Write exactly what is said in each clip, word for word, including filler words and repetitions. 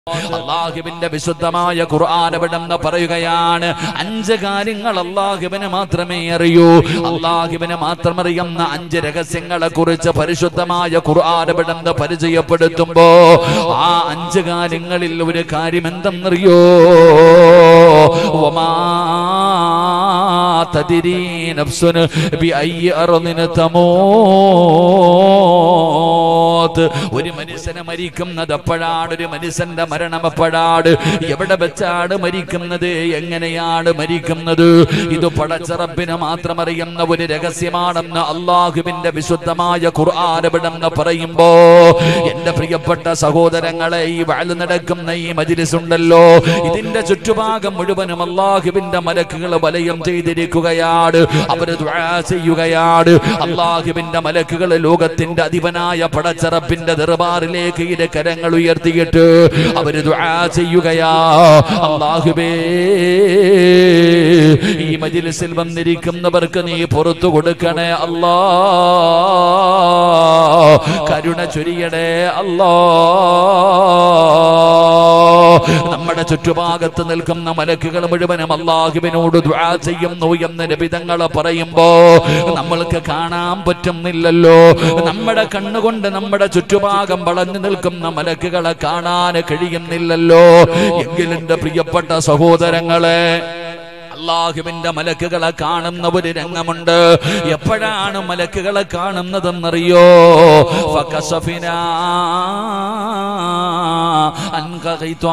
അല്ലാഹുവിന്റെ വിശുദ്ധമായ ഖുർആൻ അവിടെന്ന് പറയുകയാണ്, അഞ്ച് കാര്യങ്ങൾ അല്ലാഹുവിന് മാത്രമേ അറിയൂ. അല്ലാഹുവിന് മാത്രം അറിയുന്ന അഞ്ച് രഹസ്യങ്ങളെ കുറിച്ച് പരിശുദ്ധമായ ഖുർആൻ അവിടെന്ന് പരിചയപ്പെടുത്തുമ്പോ ആ അഞ്ച് കാര്യങ്ങളിൽ ഒരു കാര്യം എന്തെന്നറിയോ? വമാ തദ്രീ നഫ്സുൻ ബിഅയ്യി അർദിൻ തമൂത്. ഒരു മനുഷ്യനെ മരിക്കുന്നത് എപ്പോഴാണ്? ഒരു മനുഷ്യന്റെ മരണം എപ്പോഴാണ്? എവിടെ വെച്ചാണ് മരിക്കുന്നത്? എങ്ങനെയാണ് മരിക്കുന്നത്? ഇത് പടച്ച റബ്ബിന് മാത്രം അറിയുന്ന ഒരു രഹസ്യമാണെന്ന് അല്ലാഹുവിന്റെ വിശുദ്ധമായ ഖുർആൻ ഇവിടെന്ന് പറയുമ്പോ, എന്റെ പ്രിയപ്പെട്ട സഹോദരങ്ങളെ, ഈ വഅദ് നടക്കുന്ന ഈ മജ്ലിസ് ഉണ്ടല്ലോ, ഇതിന്റെ ചുറ്റുഭാഗം മുഴുവനും അല്ലാഹുവിന്റെ മലക്കുകൾ വലയം ചെയ്തിരിക്കുകയാണ്. അവര് ദുആ ചെയ്യുകയാണ്. അല്ലാഹുവിന്റെ മലക്കുകൾ ലോകത്തിന്റെ അധിപനായ പടച്ച റബ്ബിന്റെ ദർബാറിലേക്ക് ഇരു കരങ്ങൾ ഉയർത്തിയിട്ട് അവര് ദുആ ചെയ്യുകയാ. അല്ലാഹുവേ, ഈ മജ്ലിസിൽ വന്നിരിക്കുന്നവർക്ക് നീ പുറത്തു കൊടുക്കണേ അല്ലാ, കരുണ ചൊരിയണേ അല്ലാ. നമ്മുടെ ചുറ്റുഭാഗത്ത് നിൽക്കുന്ന മലക്കുകൾ മുഴുവനും അല്ലാഹുവിനോട് ദുആ ചെയ്യുന്നു എന്ന് നബി തങ്ങൾ പറയുമ്പോ നമ്മൾക്ക് കാണാൻ പറ്റുന്നില്ലല്ലോ. നമ്മുടെ കണ്ണുകൊണ്ട് നമ്മുടെ ചുറ്റുഭാഗം വളഞ്ഞു നിൽക്കുന്ന മലക്കുകളെ കാണാൻ കഴിയുന്നില്ലല്ലോ. എങ്കിലും എന്റെ പ്രിയപ്പെട്ട സഹോദരങ്ങളെ, അല്ലാഹുവിന്റെ മലക്കുകളെ കാണുന്ന ഒരു രംഗമുണ്ട്. എപ്പോഴാണ് മലക്കുകളെ കാണുന്നതെന്നറിയോ? ഫകസഫിനാ അൻക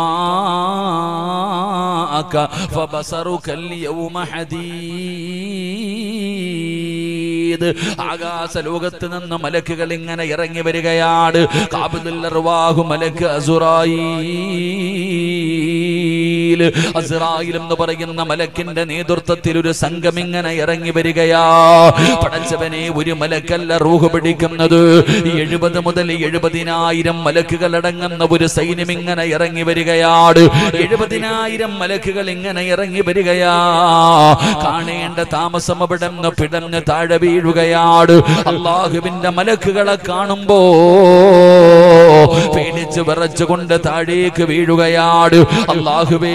ഖിത്വാഅക ഫബസറുക അൽയൗമ ഹദീദ്. ആകാശ ലോകത്ത് നിന്ന് മലക്കുകൾ ഇങ്ങനെ ഇറങ്ങി വരികയാണ്. ഖാബിദുൽ അർവാഹു മലക്ക് അസ്റായീൽ. അസ്റായീൽ എന്ന് പറയുന്ന മലക്കിന്റെ നേതൃത്വത്തിൽ ഒരു സംഘം ഇങ്ങനെ ഇറങ്ങി വരികയാ. പടച്ചവനെ, ഒരു മലക്കല്ല റൂഹ് പിടിക്കുന്നത്, എഴുപത് മുതൽ എഴുപതിനായിരം മലക്കുകൾ അടങ്ങുന്ന ഒരു സൈന്യം ഇങ്ങനെ ഇറങ്ങി വരികയാണ്. എഴുപതിനായിരം മലക്കുകൾ ഇങ്ങനെ ഇറങ്ങി വരികയാ. കാണേണ്ട താമസം അവിടെ നിന്ന് പിടഞ്ഞ് താഴെ വീഴുകയാണ്. അല്ലാഹുവിന്റെ മലക്കുകളെ കാണുമ്പോ പേടിച്ച് വിറച്ചുകൊണ്ട് താഴേക്ക് വീഴുകയാണ്. അല്ലാഹുവേ,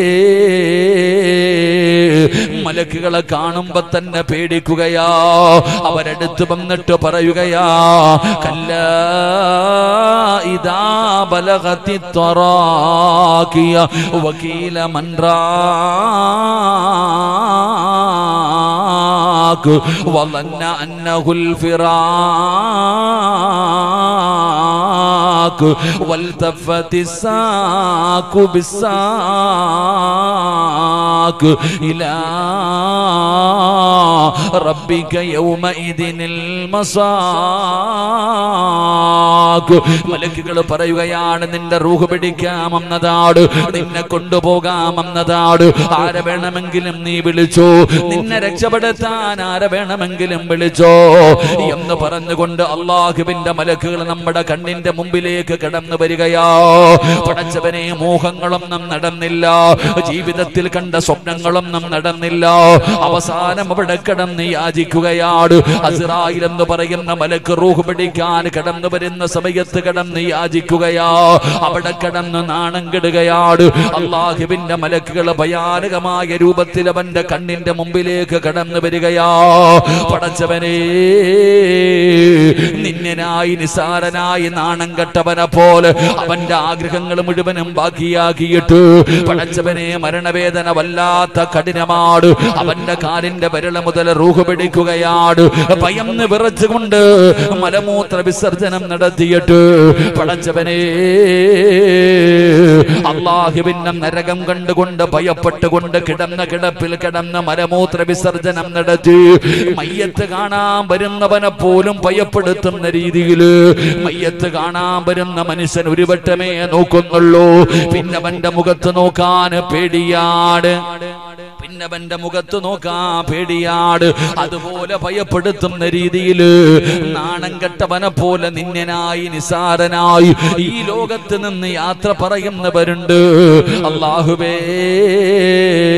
മലക്കുകളെ കാണുമ്പോ തന്നെ പേടിക്കുകയാ. അവരടുത്ത് വന്നിട്ട് പറയുകയാ, കല്ലാ ഇദാ ബലഗതി തറാഖിയ വകീല മൻ റാഖ് വظن أنه الفراق والتفت الساق بالساق إلى ربك يومئذ المساق. മലക്കുകൾ പറയുകയാണ്, നിന്റെ റൂഹ് പിടിക്കാമെന്നതാണ്, നിന്നെ കൊണ്ടുപോകാമെന്നതാണ്. ആരെ വേണമെങ്കിലും നീ വിളിച്ചോ, നിന്നെ രക്ഷപ്പെടുത്താൻ ആരെ വേണമെങ്കിലും വിളിച്ചോ എന്ന് പറഞ്ഞുകൊണ്ട് അല്ലാഹുവിന്റെ മലക്കുകൾ നമ്മുടെ കണ്ണിന്റെ മുമ്പിലേക്ക് കടന്നു വരികയാ. പടച്ചവനെ, മോഹങ്ങളൊന്നും നടന്നില്ല, ജീവിതത്തിൽ കണ്ട സ്വപ്നങ്ങളൊന്നും നടന്നില്ല. അവസാനം അവിടെ കടന്ന് യാചിക്കുകയാണ്. അസ്റായീൽ എന്ന് പറയുന്ന മലക്ക് റൂഹ് പിടിക്കാൻ കടന്നു വരുന്ന സമയത്ത് കടന്ന് യാചിക്കുകയാ. അവിടെ കടന്ന് നാണം കെടുകയാണ്. അല്ലാഹുവിന്റെ മലക്കുകൾ ഭയാനകമായ രൂപത്തിൽ അവന്റെ കണ്ണിന്റെ മുമ്പിലേക്ക് കടന്നു വരികയാ. പടച്ചവനെ, നിന്നനായി നിസാരനായി നാണം കെട്ടവനെ പോലെ അവന്റെ ആഗ്രഹങ്ങൾ മുഴുവനും ബാക്കിയാക്കിയിട്ട് പടച്ചവനെ, മരണവേദന വല്ലാത്ത കഠിനമാണ്. അവന്റെ കാലിന്റെ വിരൽ മുതൽ റൂഹ് പിടിക്കുകയാണ്. ഭയന്ന് വിറച്ചുകൊണ്ട് മലമൂത്ര വിസർജനം നടത്തിയിട്ട് പടച്ചവനെ, അല്ലാഹുവിന്റെ നരകം കണ്ടുകൊണ്ട് ഭയപ്പെട്ടുകൊണ്ട് കിടന്ന കിടപ്പിൽ കിടന്ന മലമൂത്ര വിസർജനം നടത്തി. മയ്യത്ത് കാണാൻ വരുന്നവനെ പോലും ഭയപ്പെടുത്തുന്ന രീതിയിൽ മയ്യത്ത് കാണാൻ വരുന്ന മനുഷ്യൻ ഒരു വട്ടമേ നോക്കുന്നുള്ളൂ. പിന്നെ അവന്റെ മുഖത്ത് നോക്കാൻ പേടിയാണ്. പിന്നവന്റെ മുഖത്ത് നോക്കാൻ പേടിയാണ്. അതുപോലെ ഭയപ്പെടുത്തുന്ന രീതിയിൽ നാണം കെട്ടവനെ പോലെ നിന്നനായി നിസാരനായി ഈ ലോകത്ത് നിന്ന് യാത്ര പറയുന്നവരുണ്ട്. അല്ലാഹുവേ,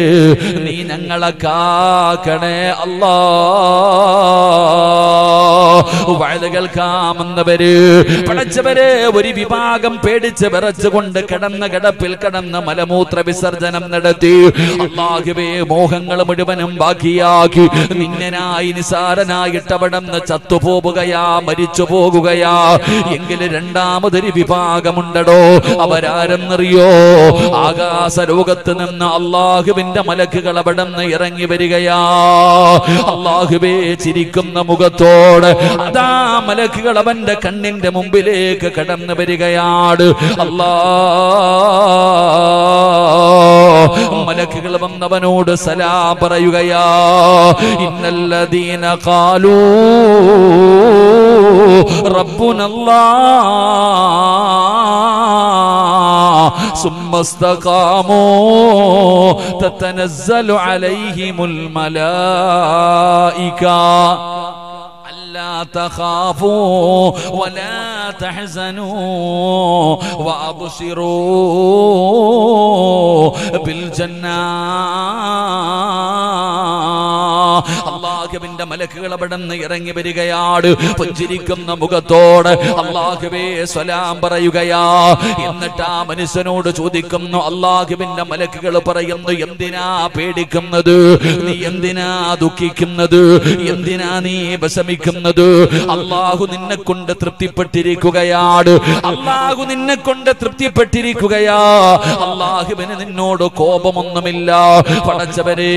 നീ ഞങ്ങളെ കാക്കണേ അല്ലാ. വഅദ കേൾക്കാമെന്നവര് പടച്ചവരെ ഒരു വിഭാഗം പേടിച്ച് വിറച്ചുകൊണ്ട് കിടന്ന കിടപ്പിൽ കിടന്ന് മലമൂത്ര വിസർജനം നടത്തി. അല്ലാഹുവേ മോഹങ്ങൾ മുഴുവനും ബാക്കിയാക്കി നിന്നനായി നിസാരനായിട്ടവിടന്ന് ചത്തുപോവുകയാ, മരിച്ചു പോകുകയാ. എങ്കിലും രണ്ടാമതൊരു വിഭാഗമുണ്ടടോ. അവരാരെന്നറിയോ? ആകാശ ലോകത്ത് നിന്ന് അല്ലാഹുവിന്റെ മലക്കുകൾ അവിടന്ന് ഇറങ്ങി വരികയാ. അല്ലാഹുവേ ചിരിക്കുന്ന മുഖത്തോടെ അതാ മലക്കുകൾ അവന്റെ കണ്ണിന്റെ മുമ്പിലേക്ക് കടന്നു വരികയാണ്. അല്ലാ മലക്കുകൾ വന്നവനോട് സലാം പറയുകയാ. ഇന്നല്ലദീന ഖാലൂ റബ്ബുനല്ലാഹ് സുമ്മസ്തഖാമൂ തതനസ്സലു അലൈഹിമുൽ മലായിക لا تخافوا ولا تحزنوا وابشروا بالجنة. അല്ലാഹുവിന്റെ മലക്കുകൾ അവിടുന്ന് ഇറങ്ങി വരികയാണ്. പുഞ്ചിരിക്കുന്ന മുഖത്തോടെ അല്ലാഹുവേ സലാം പറയുകയാ. എന്നിട്ട് ആ മനുഷ്യനോട് ചോദിക്കുന്നു, അല്ലാഹുവിന്റെ മലക്കുകൾ പറയുന്നു, എന്തിനാ പേടിക്കുന്നത്? നീ എന്തിനാ ദുഃഖിക്കുന്നത്? എന്തിനാ നീ വിഷമിക്കുന്നത്? അല്ലാഹു നിന്നെ കൊണ്ട് തൃപ്തിപ്പെട്ടിരിക്കുകയാണ്. അല്ലാഹു നിന്നെ കൊണ്ട് തൃപ്തിപ്പെട്ടിരിക്കുകയാ. അല്ലാഹുവിന് നിന്നോട് കോപമൊന്നുമില്ല. പടച്ചവരേ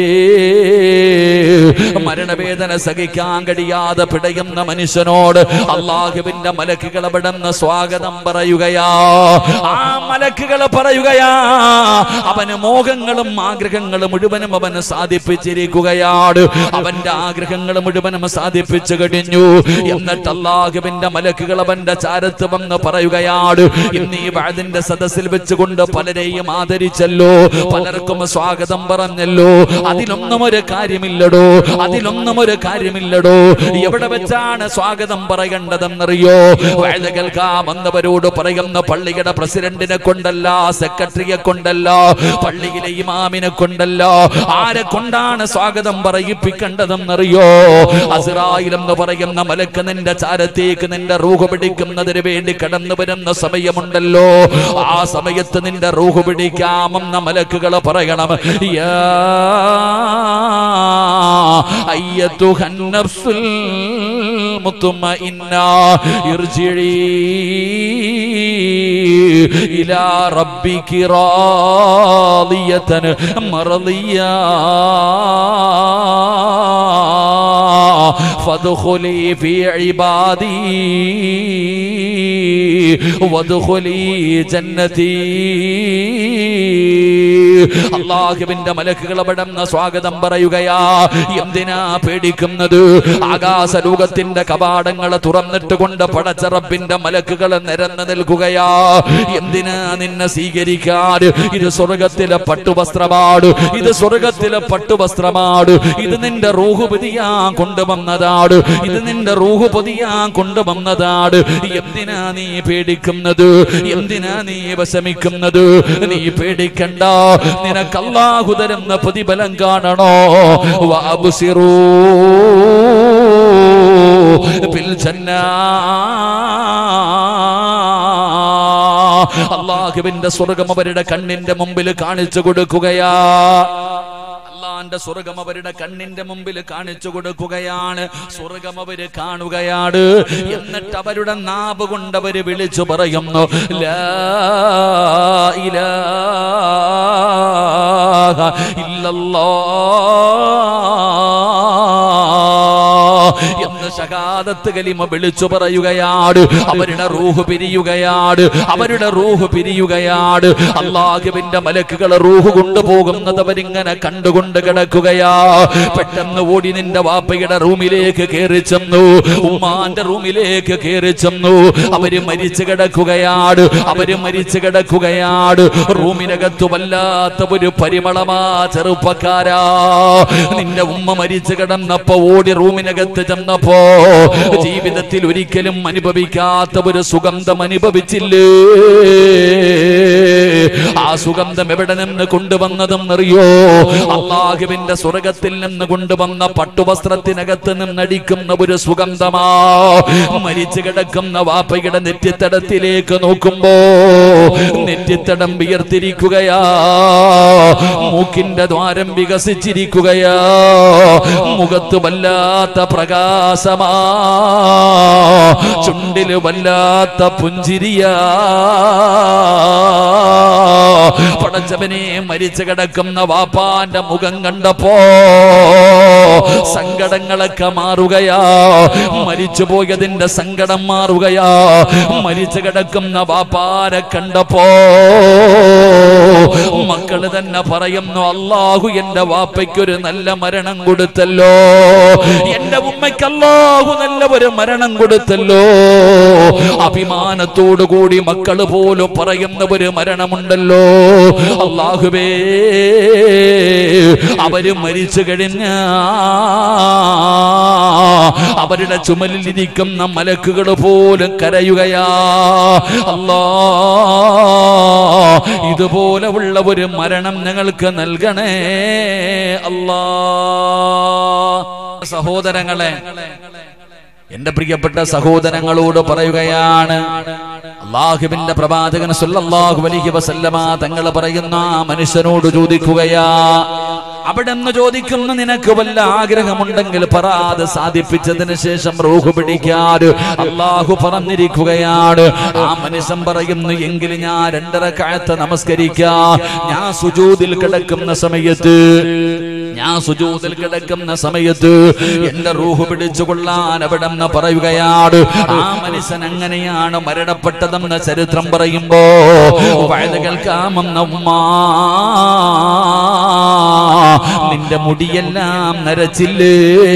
മരണവേദന സഹിക്കാൻ കഴിയാതെ പിടയുന്ന മനുഷ്യനോട് അല്ലാഹുവിന്റെ മലക്കുകൾ അവിടുന്ന് സ്വാഗതം പറയുകയാ. ആ മലക്കുകൾ പറയുകയാ, അവന് മോഹങ്ങളും ആഗ്രഹങ്ങളും മുഴുവനും അവന് സാധിപ്പിച്ചിരിക്കുകയാണ്. അവന്റെ ആഗ്രഹങ്ങൾ മുഴുവനും സാധിപ്പിച്ചു കഴിഞ്ഞു. എന്നിട്ട് അല്ലാഹുവിന്റെ മലക്കുകൾ അവന്റെ ചാരത്ത് വന്ന് പറയുകയാണ്, ഇന്ന് ഈ വഅദിന്റെ സദസ്സിൽ വെച്ചുകൊണ്ട് പലരെയും ആദരിച്ചല്ലോ, പലർക്കും സ്വാഗതം പറഞ്ഞല്ലോ. അതിലൊന്നും ഒരു കാര്യമില്ലടോ, അതിലൊന്നും ഒരു കാര്യമില്ലടോ. എവിടെ വെച്ചാണ് സ്വാഗതം പറയേണ്ടതെന്നറിയോ? വഅദ കേൾക്കാൻ വന്നവരോട് പറയുന്ന പള്ളിയുടെ പ്രസിഡന്റിനെ കൊണ്ടല്ല, സെക്രട്ടറിയെ കൊണ്ടല്ല, പള്ളിയിലെ ഇമാമിനെ കൊണ്ടല്ല. ആരെ കൊണ്ടാണ് സ്വാഗതം പറയിപ്പിക്കേണ്ടതെന്നറിയോ? അസ്റായിൽ എന്ന് പറയുന്ന മലക്ക് നിന്റെ ചാരത്തേക്ക് നിന്റെ റൂഹ് പിടിക്കുന്നതിന് വേണ്ടി കടന്നു വരുന്ന സമയമുണ്ടല്ലോ. ആ സമയത്ത് നിന്റെ റൂഹ് പിടിക്കാമെന്ന മലക്കുകൾ പറയണം, യാ അയ്യത്തുഹൻ നഫ്സുൽ മുത്മഇന്ന ഇർജിഇ ഇലാ റബ്ബികി റാദിയതൻ മർദിയ ഫദ്ഖുലി ഫീ ഇബാദി വദ്ഖുലി ജന്നതി. അല്ലാഹുവിന്റെ മലക്കുകൾ അവിടുന്ന് സ്വാഗതം പറയുകയാ. എന്തിനാ പേടിക്കുന്നത്? ആകാശ ലോകത്തിന്റെ കവാടങ്ങൾ തുറന്നിട്ട് കൊണ്ട് പടച്ച റബ്ബിന്റെ മലക്കുകൾ നിരന്ന് നിൽക്കുകയാ. എന്തിനാ നിന്നെ സ്വീകരിക്കാൻ? ഇത് സ്വർഗത്തിലെ പട്ടുവസ്ത്രമാണ്, ഇത് സ്വർഗത്തിലെ പട്ടുവസ്ത്രമാണ്. ഇത് നിന്റെ റൂഹ് പൊതിയാൻ കൊണ്ടുവന്നതാണ്, ഇത് നിന്റെ റൂഹ് പൊതിയാൻ കൊണ്ടുവന്നതാണ്. എന്തിനാ നീ പേടിക്കുന്നത്? എന്തിനാ നീ വിഷമിക്കുന്നത്? നീ പേടിക്കണ്ട, നിനക്ക് അല്ലാഹു തരുന്ന പ്രതിഫലം കാണണോ? വഅബ്സിറൂ ബിൽ ജന്നാ. അല്ലാഹുവിന്റെ സ്വർഗ്ഗം അവരുടെ കണ്ണിന്റെ മുമ്പിൽ കാണിച്ചു കൊടുക്കുകയാ. അല്ലാഹുവിന്റെ സ്വർഗ്ഗം അവരുടെ കണ്ണിന്റെ മുമ്പിൽ കാണിച്ചു കൊടുക്കുകയാണ്. സ്വർഗ്ഗം അവര് കാണുകയാണ്. എന്നിട്ട് അവരുടെ നാവ് കൊണ്ട് അവര് വിളിച്ചു പറയുന്നു, ലാ ഇലാഹ ഇല്ലല്ലാഹ് എന്ന് ഷഹാദത്ത് കലിമ വിളിച്ചു പറയുകയാണ്. അവരുടെ റൂഹ് പിരിയുകയാണ്, അവരുടെ റൂഹ് പിരിയുകയാണ്. അല്ലാഹുവിന്റെ മലക്കുകൾ റൂഹ് കൊണ്ടുപോകുന്നത് അവരിങ്ങനെ കണ്ടുകൊണ്ട് കിടക്കുകയാ. പെട്ടെന്ന് ഓടി നിന്റെ വാപ്പയുടെ റൂമിലേക്ക് കയറി ചെന്നു, ഉമ്മാന്റെ റൂമിലേക്ക് കയറി ചെന്നു. അവര് മരിച്ചു കിടക്കുകയാണ്, അവര് മരിച്ചു കിടക്കുകയാണ്. റൂമിനകത്ത് വല്ലാത്ത ഒരു പരിമളമാ. ചെറുപ്പക്കാരാ, നിന്റെ ഉമ്മ മരിച്ചു കിടന്നപ്പോ ഓടി റൂമിനകത്ത് ചെന്നപ്പോ കിടക്കുമ്പോ ജീവിതത്തിൽ ഒരിക്കലും അനുഭവിക്കാത്ത ഒരു സുഗന്ധം അനുഭവിച്ചില്ലേ? ആ സുഗന്ധം എവിടെ നിന്ന് കൊണ്ടുവന്നതും അറിയോ? അല്ലാഹുവിന്റെ സ്വർഗത്തിൽ നിന്ന് കൊണ്ടുവന്ന പട്ടുവസ്ത്രത്തിനകത്ത് നിന്നടിക്കുന്ന ഒരു സുഗന്ധമാ. മരിച്ചു കിടക്കുന്ന വാപ്പയുടെ നെറ്റിത്തടത്തിലേക്ക് നോക്കുമ്പോ നെറ്റിത്തടം വിയർത്തിരിക്കുകയാ, മൂക്കിന്റെ ദ്വാരം വികസിച്ചിരിക്കുകയാ, മുഖത്ത് വല്ലാത്ത പ്രകാശമാ, ചുണ്ടില് വല്ലാത്ത പുഞ്ചിരിയാ. പടച്ചവനെ, മരിച്ചു കിടക്കുന്ന വാപ്പാന്റെ മുഖം കണ്ടപ്പോ സങ്കടങ്ങളൊക്കെ മാറുകയാ, മരിച്ചുപോയതിന്റെ സങ്കടം മാറുകയാ. മരിച്ചു കിടക്കുന്ന വാപ്പാരെ കണ്ടപ്പോ മക്കള് തന്നെ പറയുന്നു, അല്ലാഹു എന്റെ വാപ്പയ്ക്കൊരു നല്ല മരണം കൊടുത്തല്ലോ, എന്റെ ഉമ്മയ്ക്ക് അല്ലാഹു നല്ല ഒരു മരണം കൊടുത്തല്ലോ. അഭിമാനത്തോടു കൂടി മക്കള് പോലും പറയുന്ന ഒരു മരണമുണ്ടല്ലോ. അല്ലാഹുവേ, അവര് മരിച്ചു കഴിഞ്ഞ അവരുടെ ചുമലിലിരിക്കുന്ന മലക്കുകൾ പോലും കരയുകയാ. അല്ലാ, ഇതുപോലെ ഉള്ള ഒരു മരണം ഞങ്ങൾക്ക് നൽകണേ അല്ലാ. സഹോദരങ്ങളെ, എന്റെ പ്രിയപ്പെട്ട സഹോദരങ്ങളോട് പറയുകയാണ്, അല്ലാഹുവിന്റെ പ്രവാചകൻ സല്ലല്ലാഹു അലൈഹി വസല്ലമ തങ്ങൾ പറയുന്ന ആ മനുഷ്യനോട് ചോദിക്കുകയാ, അവിടെ നിന്ന് ചോദിക്കുന്നു, നിനക്ക് വല്ല ആഗ്രഹമുണ്ടെങ്കിൽ പറ, അത് സാധിപ്പിച്ചതിന് ശേഷം റൂഹ് പിടിക്കാറ് അല്ലാഹു പറഞ്ഞിരിക്കുകയാണ്. ആ മനുഷ്യൻ പറയുന്നു, എങ്കിൽ ഞാൻ രണ്ടര കാലത്ത് നമസ്കരിക്കാം. ഞാൻ സുജൂദിൽ കിടക്കുന്ന സമയത്ത് ഞാൻ സുജൂദിൽ കിടക്കുന്ന സമയത്ത് എന്റെ റൂഹ് പിടിച്ചു കൊള്ളാൻ അവിടെ നിന്ന് പറയുകയാണ്. ആ മനുഷ്യൻ അങ്ങനെയാണ് മരണപ്പെട്ടതെന്ന് ചരിത്രം പറയുമ്പോ വയത് കേൾക്കാമെന്ന ഉമ്മാ, നിന്റെ മുടിയെല്ലാം നരച്ചില്ലേ?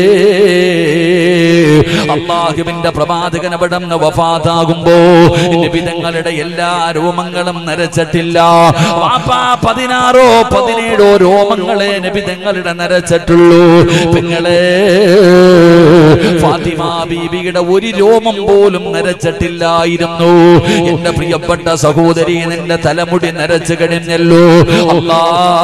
അല്ലാഹുവിന്റെ പ്രവാചകൻ അവിടെ നിന്ന് വഫാത്താകുമ്പോ നബിതങ്ങളുടെ എല്ലാ രോമങ്ങളും നരച്ചിട്ടില്ല. വാപ്പാ പതിനാറോ പതിനേഴോ രോമങ്ങളെ നബിതങ്ങളുടെ നരച്ചിട്ടുള്ളൂ. പെങ്ങളെ, ഫാത്തിമ ബീബിയുടെ ഒരു രോമം പോലും നരച്ചിട്ടില്ലായിരുന്നു. എന്റെ പ്രിയപ്പെട്ട സഹോദരി, നിന്റെ തലമുടി നരച്ചു കഴിഞ്ഞല്ലോ. അല്ലാ,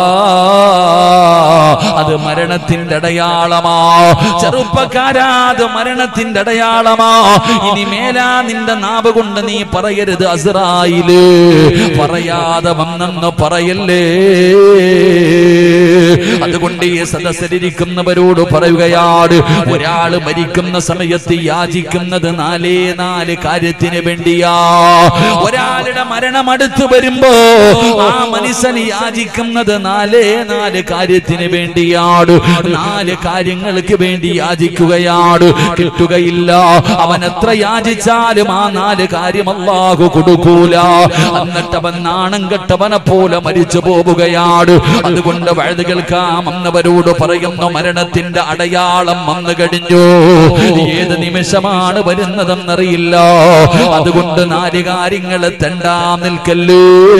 അത് മരണത്തിന്റെ അടയാളമാ. ചെറുപ്പക്കാരാ, അത് മരണത്തിന്റെ അടയാളമാ. ഇനി മേലാ നിന്റെ നാവ് കൊണ്ട് നീ പറയരുത് അസ്റായില്, പറയാതെ വന്നെന്ന് പറയല്ലേ. അതുകൊണ്ട് ഈ സദസ്സിലിരിക്കുന്നവരോട് പറയുകയാണ്, ഒരാള് മരിക്കുന്ന സമയത്ത് യാചിക്കുന്നത് നാലേ നാല് കാര്യത്തിന് വേണ്ടിയാ. ഒരാളുടെ മരണം അടുത്ത് വരുമ്പോ ആ മനുഷ്യൻ യാചിക്കുന്നത് നാലേ നാല് കാര്യത്തിന് വേണ്ടിയാണ്. നാല് കാര്യങ്ങൾക്ക് വേണ്ടി യാചിക്കുകയാണ്. കിട്ടുകയില്ല. അവൻ എത്ര യാചിച്ചാലും ആ നാല് കാര്യം അല്ലാഹു കൊടുക്കൂല. എന്നിട്ട് അവൻ നാണം കെട്ടവനെ പോലെ മരിച്ചു പോവുകയാണ്. അതുകൊണ്ട് വഴുത് കേൾക്കാമെന്നവരോട് പറയുന്നു, മരണത്തിന്റെ അടയാളം വന്നു കഴിഞ്ഞു. ഏത് നിമിഷമാണ് വരുന്നതെന്നറിയില്ല. അതുകൊണ്ട് നാല് കാര്യങ്ങൾ തെണ്ടാൻ നിൽക്കല്ലേ.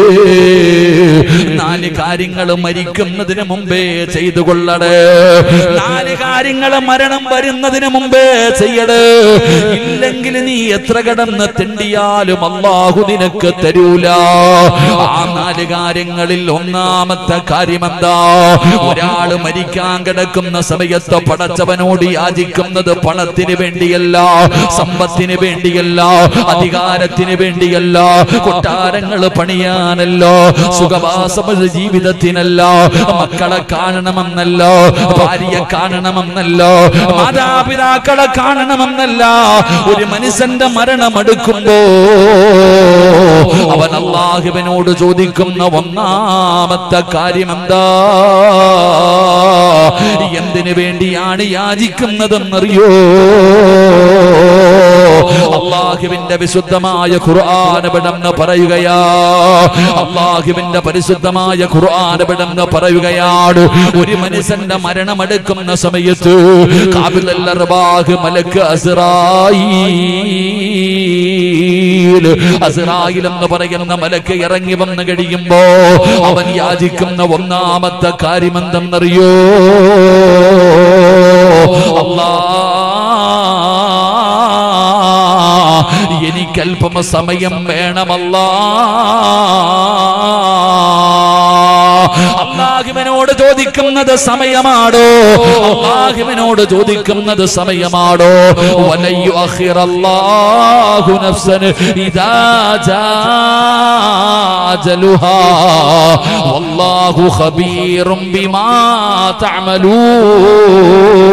നാല് കാര്യങ്ങൾ മരിക്കുന്നതിന് മുമ്പേ ചെയ്തു കൊള്ളടേ. നാല് കാര്യങ്ങൾ മരണം വരുന്നതിന് മുമ്പേ ചെയ്യടേ. ഇല്ലെങ്കിൽ നീ എത്ര കടന്ന് തെണ്ടിയാലും അല്ലാഹു നിനക്ക് തരൂല. ആ നാല് കാര്യങ്ങളിൽ ഒന്നാമത്തെ കാര്യം എന്താ? ഒരാള് മരിക്കാൻ കിടക്കുന്ന സമയത്ത് പടച്ചവനോട് യാചിക്കുന്നത് പണത്തിന് വേണ്ടിയല്ല, സമ്പത്തിന് വേണ്ടിയല്ല, അധികാരത്തിന് വേണ്ടിയല്ല, കൊട്ടാരങ്ങൾ പണിയാനല്ല, സുഖവാസ ജീവിതത്തിനല്ല, മക്കളെ കാണണമെന്നല്ല, ഭാര്യയെ കാണണമെന്നല്ല, മാതാപിതാക്കളെ കാണണമെന്നല്ല. ഒരു മനുഷ്യന്റെ മരണമെടുക്കുമ്പോ അവൻ അല്ലാഹുവിനോട് ചോദിക്കുന്ന ഒന്നാമത്തെ കാര്യം എന്താ? എന്തിനു വേണ്ടിയാണ് യാചിക്കുന്നതെന്നറിയോ? അല്ലാഹുവിന്റെ വിശുദ്ധമായ ഖുർആൻ ഇവിടെന്ന് പറയുകയാ. അല്ലാഹുവിന്റെ പരിശുദ്ധമായ ഖുർആൻ ഇവിടെന്ന് പറയുകയാണ്. ഒരു മനുഷ്യന്റെ മരണമെടുക്കുന്ന സമയത്ത് ഖാബിലുൽ അർവാഹ് മലക്ക് അസ്റായീൽ അസ്റായീൽ എന്ന് പറയുന്ന മലക്ക് ഇറങ്ങി വന്നു കഴിയുമ്പോ അവൻ യാചിക്കുന്ന ഒന്നാമത്തെ കാര്യം എന്തെന്നറിയോ? അല്ലാഹ് എനിക്കല്പം സമയം വേണമല്ലാ. അല്ലാഹുവിനോട് ചോദിക്കുന്നത് സമയമാണോ? അല്ലാഹുവിനോട് ചോദിക്കുന്നത് സമയമാണോ? വലയ്യു അഖിറല്ലാഹു നഫ്സൻ ഇദാ ജാ അജലുഹാ വല്ലാഹു ഖബീറും ബിമാ തഅമലൂൻ.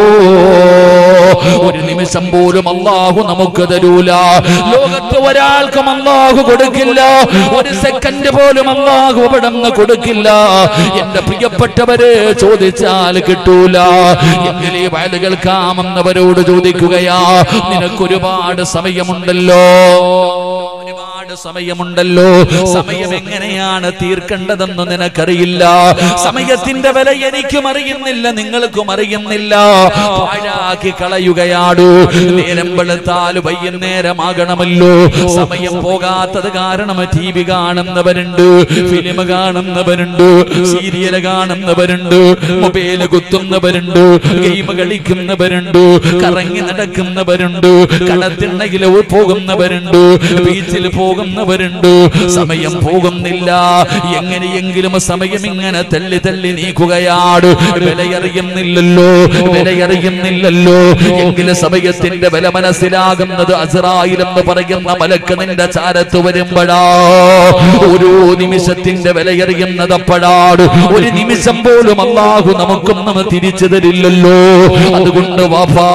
ഒരു നിമിഷം പോലും അല്ലാഹു നമുക്ക് തരൂല. ലോകത്ത് ഒരാൾക്കും അല്ലാഹു കൊടുക്കില്ല. ഒരു സെക്കൻഡ് പോലും അല്ലാഹു അവിടുന്ന് കൊടുക്കില്ല. എന്റെ പ്രിയപ്പെട്ടവരെ, ചോദിച്ചാൽ കിട്ടൂല. എങ്കിലേ വയല് കേൾക്കാമെന്നവരോട് ചോദിക്കുകയാ, നിനക്കൊരുപാട് സമയമുണ്ടല്ലോ, ഒരുപാട് സമയമുണ്ടല്ലോ. സമയം എങ്ങനെയാണ് തീർക്കേണ്ടതെന്ന് നിനക്കറിയില്ല. സമയത്തിന്റെ വില എനിക്കും അറിയുന്നില്ല, നിങ്ങൾക്കും അറിയുന്നില്ല. പാഴാക്കി കളയുകയാണ്. നേരം വെളുത്താൽ വൈകുന്നേരമാകണമല്ലോ. സമയം പോകാത്തത് കാരണം ടി വി കാണുന്നവരുണ്ട്, ഫിലിം കാണുന്നവരുണ്ട്, സീരിയൽ കാണുന്നവരുണ്ട്, മൊബൈല് കുത്തുന്നവരുണ്ട്, ഗെയിം കളിക്കുന്നവരുണ്ട്, കറങ്ങി നടക്കുന്നവരുണ്ട്, കടത്തിണ്ണയിൽ പോകുന്നവരുണ്ട്, ബീച്ചിൽ പോകുന്നവരുണ്ട്. സമയം പോകുന്നില്ല. എങ്ങനെയെങ്കിലും സമയം ഇങ്ങനെ തള്ളി തള്ളി നീക്കുകയാണ്. വിലയറിയുന്നില്ലല്ലോ, വിലയറിയുന്നില്ലല്ലോ. എങ്കിലും സമയത്തിന്റെ വില മനസ്സിലാകുന്നത് അസ്റായിൽ എന്ന് പറയുന്ന മലക്ക് നിന്റെ ചാരത്ത് വരുമ്പോഴാ. ഓരോ നിമിഷത്തിന്റെ വിലയറിയുന്നത് അപ്പോഴാണ്. ഒരു നിമിഷം പോലും അല്ലാഹു നമുക്കൊന്നും തിരിച്ചു തരില്ലല്ലോ. അതുകൊണ്ട് വാപ്പാ,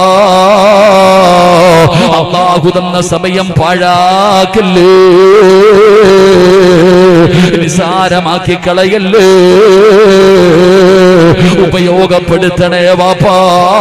അല്ലാഹു തന്ന സമയം പാഴാക്കല്ലേ, നിസാരമാക്കി കളയല്ലേ, ഉപയോഗപ്പെടുത്തണേ വാപ്പാ.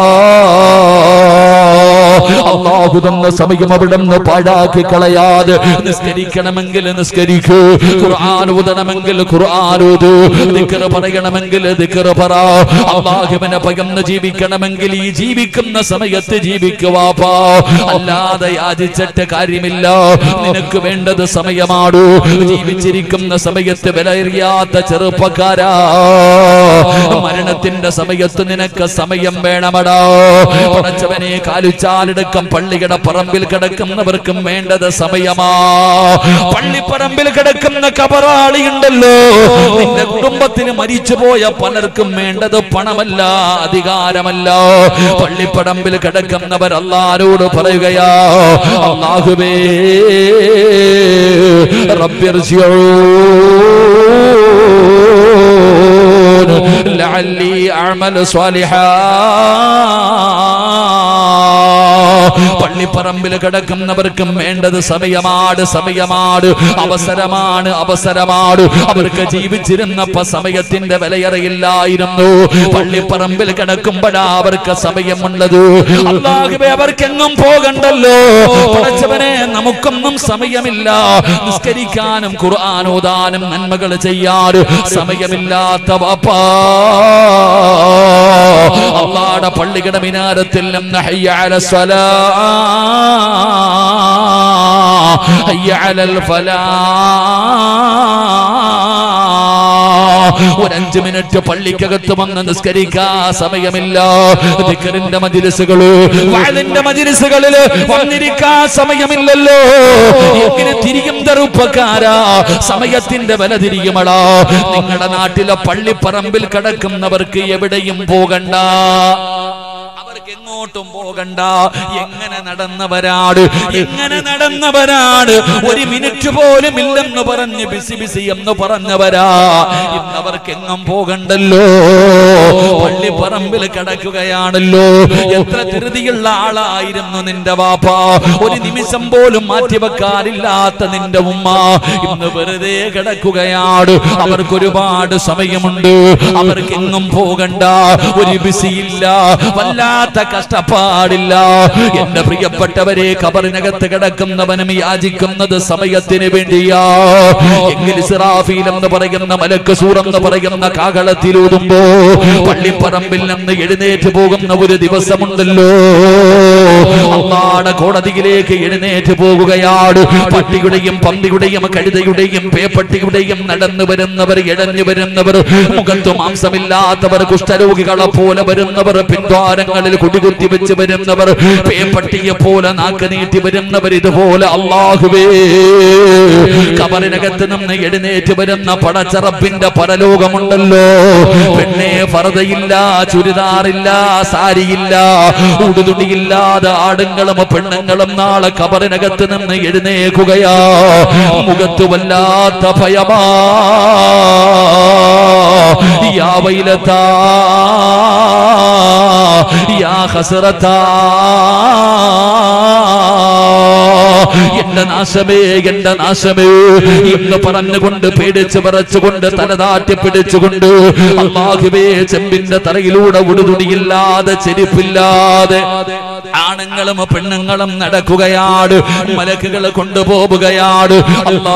അല്ലാഹു തന്ന സമയം അവിടുന്ന് പാഴാക്കി കളയാതെ നിസ്കരിക്കണമെങ്കിൽ നിസ്കരിക്കൂ, ഖുർആൻ ഓതണമെങ്കിൽ ഖുർആൻ ഓതൂ, ദിക്ർ പറയണമെങ്കിൽ ദിക്ർ പറ. അല്ലാഹുവിനെ ഭയന്ന് ജീവിക്കണമെങ്കിൽ ഈ ജീവിക്കുന്ന സമയത്ത് ജീവിക്കുവാപ്പാ. അല്ലാതെ യാചിച്ചിട്ട് കാര്യമില്ല. നിനക്ക് വേണ്ടത് സമയമാണു. ജീവിച്ചിരിക്കുന്ന സമയത്ത് വിലയറിയാത്ത ചെറുപ്പക്കാരാ, മരണത്തിന്റെ സമയത്ത് നിനക്ക് സമയം വേണമടാ. പടച്ചവനെ, കാലുച്ചാലടക്കം പള്ളിയുടെ പറമ്പിൽ കിടക്കുന്നവർക്കും വേണ്ടത് സമയമാ. പള്ളിപ്പറമ്പിൽ കിടക്കുന്ന കബറാളിയുണ്ടല്ലോ, നിന്റെ കുടുംബത്തിൽ മരിച്ചുപോയ പലർക്കും വേണ്ടത് പണമല്ല, അധികാരമല്ല. പള്ളിപ്പറമ്പിൽ കിടക്കുന്നവർ അല്ലാഹുവോട് പറയുകയാ, അല്ലാഹുവേ റബ്ബിർജിഊൻ ലഅല്ലി അഅമലു സ്വാലിഹാ. പള്ളിപ്പറമ്പിൽ കിടക്കുന്നവർക്കും വേണ്ടത് സമയമാണ്, സമയമാണ്, അവസരമാണ്, അവസരമാണ്. അവർക്ക് ജീവിച്ചിരുന്നപ്പോ സമയത്തിന്റെ വിലയറിയില്ലായിരുന്നു. പള്ളിപ്പറമ്പിൽ കിടക്കുമ്പോഴാ അവർക്ക് സമയമുള്ളത്. അല്ലാഹുവേ, അവർക്കെങ്ങും പോകണ്ടല്ലോ. പടച്ചവനെ, നമുക്കൊന്നും സമയമില്ല. നിസ്കരിക്കാനും ഖുർആൻ ഓതാനും നന്മകൾ ചെയ്യാനും സമയമില്ലാത്ത വാപ്പാ. അല്ലാഹുവിന്റെ പള്ളിയുടെ മിനാരത്തിൽ നിന്ന് ഹയ്യ അലൽ സ്വലാ ഹയ്യ അലൽ ഫലാ, ഒരു അഞ്ചു മിനിറ്റ് പള്ളിക്കകത്ത് വന്ന് നിസ്കരിക്കാ സമയമില്ല. ദിക്റിന്റെ മജ്‌ലിസുകള്, വഅദിന്റെ മജ്‌ലിസുകളില് വന്നിരിക്കാ സമയമില്ലല്ലോ. എങ്ങനെ തിരിയും ചെറുപ്പക്കാരാ, സമയത്തിന്റെ വില തിരിയുമടാ. നിങ്ങളുടെ നാട്ടിലെ പള്ളിപ്പറമ്പിൽ കിടക്കുന്നവർക്ക് എവിടെയും പോകണ്ട, അവർക്ക് എങ്ങോട്ടും പോകണ്ട. എങ്ങനെ നടന്നവരാണ്, എങ്ങനെ നടന്നവരാണ്. ഒരു മിനിറ്റ് പോലും ഇല്ലെന്ന് പറഞ്ഞ് ബിസി ബിസി എന്ന് പറഞ്ഞവരാ. ഇന്നവർക്ക് എങ്ങും പോകണ്ടല്ലോ, പള്ളിപ്പറമ്പിൽ കിടക്കുകയാണല്ലോ. എത്ര ധൃതിയുള്ള ആളായിരുന്നു നിന്റെ വാപ്പ. ഒരു നിമിഷം പോലും മാറ്റിവെക്കാനില്ലാത്ത നിന്റെ ഉമ്മ ഇന്ന് വെറുതെ കിടക്കുകയാണ്. അവർക്ക് ഒരുപാട് സമയമുണ്ട്, അവർക്ക് എങ്ങും പോകണ്ട, ഒരു ബിസിയില്ല, വല്ലാത്ത കഷ്ടപ്പാടില്ല. എന്റെ പ്രിയപ്പെട്ടവരെ, ഖബറിനകത്ത് കിടക്കുന്നവനും യാചിക്കുന്നത് സമയത്തിന് വേണ്ടിയാ. എങ്കിൽ ഇസ്രാഫീൽ എന്ന് പറയുന്ന മലക്ക് സൂർ എന്ന് പറയുന്ന കാഹളത്തിലൂതുമ്പോ പള്ളിപ്പറമ്പിൽ നിന്ന് എഴുന്നേറ്റ് പോകുന്ന ഒരു ദിവസമുണ്ടല്ലോ. അല്ലാഹുവിന്റെ കോടതിയിലേക്ക് എഴുന്നേറ്റ് പോകുകയാണ്. പട്ടിയുടെയും പന്നിയുടെയും കഴുതയുടെയും പേപ്പട്ടിയുടെയും നടന്നു വരുന്നവർ, ഇഴഞ്ഞു വരുന്നവർ, മുഖത്ത് മാംസമില്ലാത്തവർ, കുഷ്ഠരോഗികളെ പോലെ വരുന്നവർ, പിൻദ്വാരങ്ങളിൽ കുടികുത്തി വെച്ച് വരുന്നവർ, പേപ്പട്ടിയെ പോലെ നാക്ക് നീട്ടി വരുന്നവർ, ഇതുപോലെ അല്ലാഹുവേ ഖബറിനകത്ത് നിന്ന് എഴുന്നേറ്റ് വരുന്ന പടച്ച റബ്ബിന്റെ പരലോകമുണ്ടല്ലോ. പെണ്ണെ ഫർദയില്ല, ചുരിദാറില്ല, സാരിയില്ല, ഉടുതുണിയില്ലാതെ ആടുങ്ങളും പെണ്ണുങ്ങളും നാളെ ഖബറിനകത്ത് നിന്ന് എഴുന്നേൽക്കുകയാ. മുഖത്ത് വല്ലാത്ത ഭയമാ. യാ വൈലതാ യാ ഹസ്റതാ, എന്റെ നാശമേ എന്റെ നാശമേ എന്ന് പറഞ്ഞുകൊണ്ട് പേടിച്ച് വിറച്ചുകൊണ്ട് തലതാട്ടി പിടിച്ചുകൊണ്ട് അല്ലാഹുവേ ചെമ്പിന്റെ തറയിലൂടെ ഉടുതുണിയില്ലാതെ ചെരുപ്പില്ലാതെ ആണുങ്ങളും പെണ്ണുങ്ങളും നടക്കുകയാണ്. മലക്കുകൾ കൊണ്ടുപോവുകയാണ്. അല്ലാ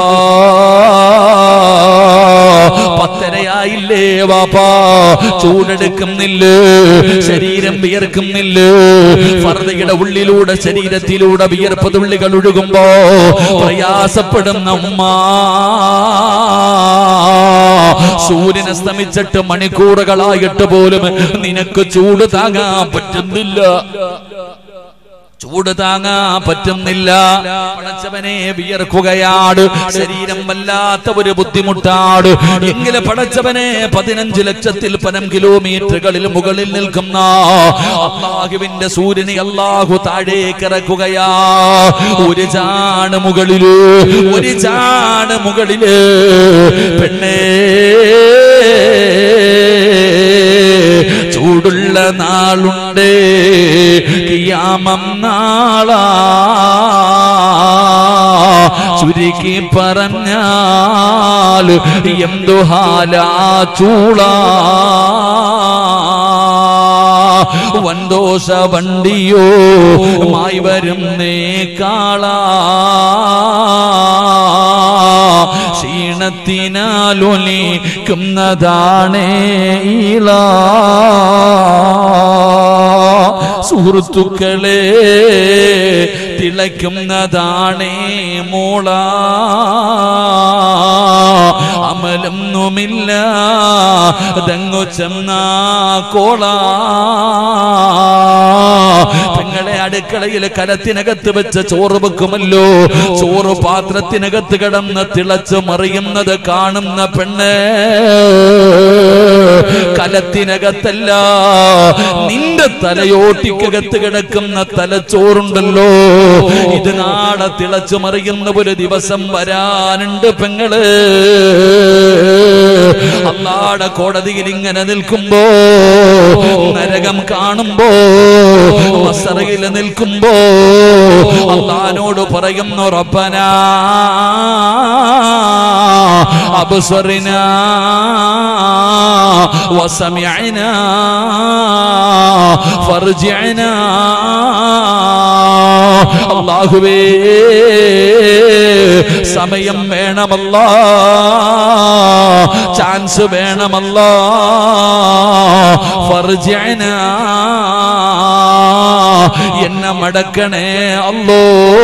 പത്തരയായില്ലേ വാപ്പാ, ചൂടെടുക്കുന്നില്ലേ, ശരീരം വിയർക്കുന്നില്ലേ. ഫർദയുടെ ഉള്ളിലൂടെ ശരീരത്തിലൂടെ വിയർപ്പ് തുള്ളികൾ ഒഴുകുമ്പോ പ്രയാസപ്പെടുന്ന ഉമ്മ, സൂര്യൻ അസ്തമിച്ചിട്ട് മണിക്കൂറുകളായിട്ട് പോലും നിനക്ക് ചൂട് താങ്ങാൻ പറ്റുന്നില്ല, ചൂട് താങ്ങാൻ പറ്റുന്നില്ല. പടച്ചവനെ വിയർക്കുകയാണ്, ശരീരം വല്ലാത്ത ഒരു ബുദ്ധിമുട്ടാണ്. എങ്കിലും പടച്ചവനെ പതിനഞ്ച് ലക്ഷത്തിൽ പരം കിലോമീറ്ററുകളിൽ മുകളിൽ നിൽക്കുന്ന അല്ലാഹുവിന്റെ സൂര്യനെ അല്ലാഹു താഴേക്ക് ഇറക്കുകയാ. ഒരു ചാണ് മുകളില്, ഒരു ചാണ് മുകളില്. പെണ്ണേ ചൂടുള്ള നാളുണ്ട്, ഖിയാമം നാളാ. ചുരുക്കി പറഞ്ഞാൽ എന്തു ഹാലാ ചൂളാ. വൻദോഷ വണ്ടിയോ മായി വരുന്നേ കാളാ. ക്ഷീണത്തിനാലൊലിക്കുന്നതാണേ ഈള. സുഹൃത്തുക്കളെ തിളയ്ക്കുന്നതാണേ മോള. അമലൊന്നുമില്ല ദങ്ങു ചെന്നാ കോള. പെങ്ങളെ അടുക്കളയിൽ കലത്തിനകത്ത് വെച്ച് ചോറ് വെക്കുമല്ലോ, ചോറ് പാത്രത്തിനകത്ത് കിടന്ന് തിളച്ച് മറിയുന്നത് കാണുന്ന പെണ്ണ്, കലത്തിനകത്തല്ല നിന്റെ തലയോട്ടിക്കകത്ത് കിടക്കുന്ന തലച്ചോറുണ്ടല്ലോ, ഇത് നാളെ തിളച്ചു മറിയുന്ന ഒരു ദിവസം വരാനുണ്ട് പെങ്ങള്. അല്ലാഹുവിന്റെ കോടതിയിൽ ഇങ്ങനെ നിൽക്കുമ്പോ, നരകം കാണുമ്പോ, മസ്റയിൽ നിൽക്കുമ്പോ അല്ലാഹുവിനോട് പറയുന്നു, റബ്ബനാ അബ്സറിനാ വസമിഅനാ ഫർജിഅനാ. അല്ലാഹുവേ സമയം വേണമല്ലാ, ചാൻസ് വേണമല്ലാ. ഫർജിഅനാ, എന്നെ മടക്കണേ അല്ലോ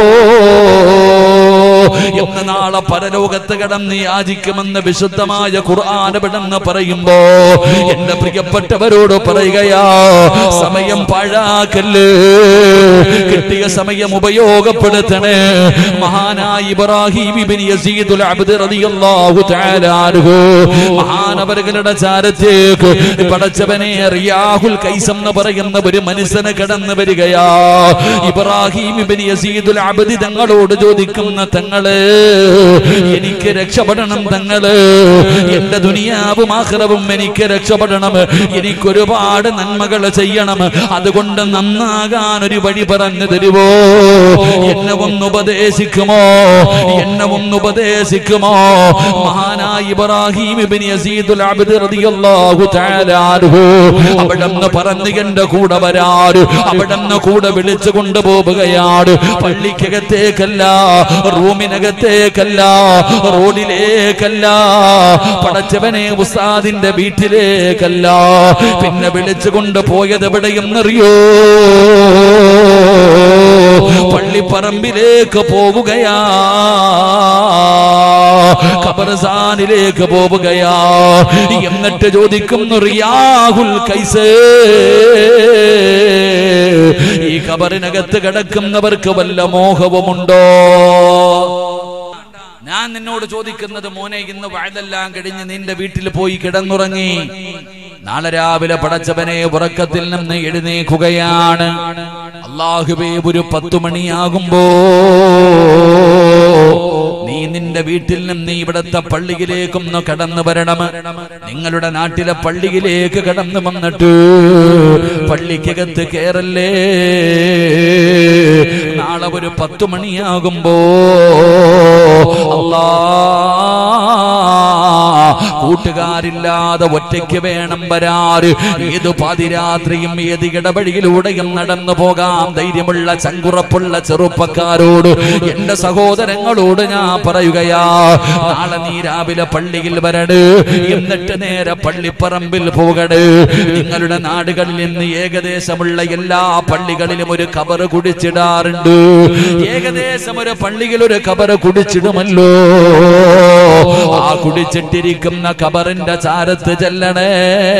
എന്ന് നാളെ പരലോകത്ത് കിടന്ന് യാചിക്കുമെന്ന് വിശുദ്ധമായ ഖുർആൻ ഇവിടെന്ന് പറയുമ്പോ എന്റെ പ്രിയപ്പെട്ടവരോട് പറയുകയാ, സമയം പാഴാക്കല്ലേ, കിട്ടിയ സമയം ഉപയോഗപ്പെടുത്തണേ. മഹാനായ ഇബ്രാഹിം ഇബ്നു യസീദുൽ അബ്ദ് റളിയല്ലാഹു തആല അൻഹു മഹാനവറുകളുടെ ചാരത്തേക്ക് പടച്ചവനെ റിയാഹുൽ കൈസ് എന്ന് പറയുന്ന ഒരു മനുഷ്യനെ കടന്നു വരികയാ. ഇബ്രാഹിം ഇബ്നു യസീദുൽ അബ്ദ് തങ്ങളോട് ചോദിക്കുന്ന, തങ്ങള് എനിക്ക് രക്ഷപ്പെടണം, തങ്ങള് എന്റെ ദുനിയാവും ആഖിറവും എനിക്ക് രക്ഷപ്പെടണം, എനിക്കൊരുപാട് നന്മകൾ ചെയ്യണം, അതുകൊണ്ട് നന്നാകാൻ ഒരു വഴി പറഞ്ഞു തരുവോ, എന്നെ ഒന്ന് ഉപദേശിക്കുമോ, എന്നെ ഒന്ന് ഉപദേശിക്കുമോ? മഹാനായ ഇബ്രാഹിം ഇബ്നു യസീദുൽ അബ്ദ് റളിയല്ലാഹു തആല അൻഹു അവിടെന്ന് പറഞ്ഞു എന്റെ കൂടെ വരാറ്, അവിടെന്ന് കൂടെ വിളിച്ചു കൊണ്ടുപോവുകയാണ്. പള്ളിക്കകത്തേക്കല്ല, റൂമിനകത്തേക്കല്ല, റോഡിലേക്കല്ല, പടച്ചവനെ ഉസ്താദിന്റെ വീട്ടിലേക്കല്ല. പിന്നെ വിളിച്ചു കൊണ്ടുപോയത് എവിടെയെന്നറിയോ? പള്ളിപ്പറമ്പിലേക്ക് പോവുകയാ, ഖബർസ്ഥാനിലേക്ക് പോവുകയാ. എന്നിട്ട് ചോദിക്കുന്നു, റിയാഹുൽ കൈസ് ഈ ഖബറിനകത്ത് കിടക്കുന്നവർക്ക് വല്ല മോഹവുമുണ്ടോ? ഞാൻ നിന്നോട് ചോദിക്കുന്നത്, മോനെ, ഇന്ന് വഅദെല്ലാം കഴിഞ്ഞ് നിന്റെ വീട്ടിൽ പോയി കിടന്നുറങ്ങി. നാളെ രാവിലെ പടച്ചവനെ ഉറക്കത്തിൽ നിന്ന് എഴുന്നേൽക്കുകയാണ്. അല്ലാഹുവേ, ഒരു പത്തു മണിയാകുമ്പോ നീ നിന്റെ വീട്ടിൽ നിന്ന് ഇവിടത്തെ പള്ളിയിലേക്കൊന്ന് കടന്നു വരണം. നിങ്ങളുടെ നാട്ടിലെ പള്ളിയിലേക്ക് കടന്നു വന്നിട്ട് പള്ളിക്കകത്ത് കേറല്ലേ. നാളെ ഒരു പത്തു മണിയാകുമ്പോ അല്ലാ, കൂട്ടുകാരില്ലാതെ ഒറ്റയ്ക്ക് വേണം വരാറ്. ഏത് പാതിരാത്രിയും ഏത് ഇടവഴിയിലൂടെയും നടന്നു പോകാം ധൈര്യമുള്ള ചങ്കുറപ്പുള്ള ചെറുപ്പക്കാരോട്, എന്റെ സഹോദരങ്ങളോട് ഞാൻ പറയുകയാ, നാളെ നീ രാവിലെ പള്ളിയിൽ വരട്, എന്നിട്ട് നേരെ പള്ളിപ്പറമ്പിൽ പോകട്. നിങ്ങളുടെ നാടുകളിൽ നിന്ന് ഏകദേശമുള്ള എല്ലാ പള്ളികളിലും ഒരു ഖബർ കുടിച്ചിടാറുണ്ട്. ഏകദേശം ഒരു പള്ളിയിൽ ഒരു ഖബർ കുടിച്ചിടുമല്ലോ. ആ കുടിച്ചിട്ടിരിക്കുന്ന ഖബറിന്റെ ചാരത്ത് ചെല്ലണേ.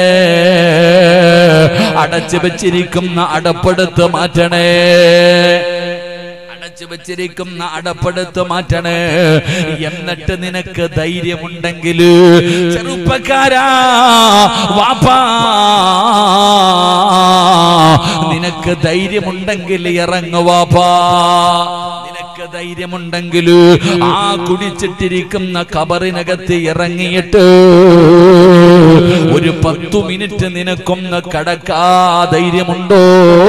അടച്ചു വെച്ചിരിക്കുന്ന അടപ്പെടുത്ത് മാറ്റണേ. അടച്ചു വെച്ചിരിക്കുന്ന അടപ്പെടുത്ത് മാറ്റണേ. എന്നിട്ട് നിനക്ക് ധൈര്യമുണ്ടെങ്കിൽ, ചെറുപ്പക്കാരാ, വാപ്പാ, നിനക്ക് ധൈര്യമുണ്ടെങ്കിൽ ഇറങ്ങു വാപ്പാ. നിനക്ക് ധൈര്യമുണ്ടെങ്കിൽ ആ കുടിച്ചിട്ടിരിക്കുന്ന ഖബറിനകത്ത് ഇറങ്ങിയിട്ട് ഒരു പത്തു മിനിറ്റ് നിനക്കൊന്ന് കടക്കാ ധൈര്യമുണ്ടോ?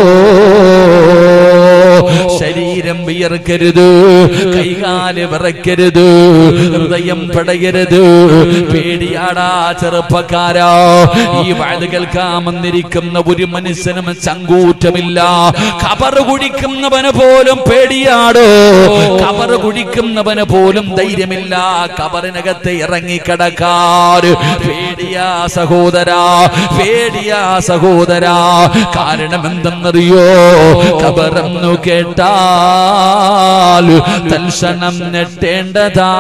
ശരീരം വിയർക്കരുത്, കൈകാല് വിറയ്ക്കരുത്, ഹൃദയം പടയരുത്. പേടിയാടാ ചെറുപ്പക്കാരാ. ഈ വഅദ് കേൾക്കാൻ വന്നിരിക്കുന്ന ഒരു മനുഷ്യനും ചങ്കൂറ്റമില്ല. ഖബർ കുടിക്കുന്നവന് പോലും പേടിയാടോ. ഖബർ കുടിക്കുന്നവന് പോലും ധൈര്യമില്ല ഖബറിനകത്ത് ഇറങ്ങിക്കിടക്കാൻ. പേടിയാ സഹോദരാ, പേടിയാ സഹോദരാ. കാരണം എന്തെന്നറിയോ? ഖബറെന്നു കേട്ടാൽ തൽക്ഷണം ഞെട്ടേണ്ടതാ,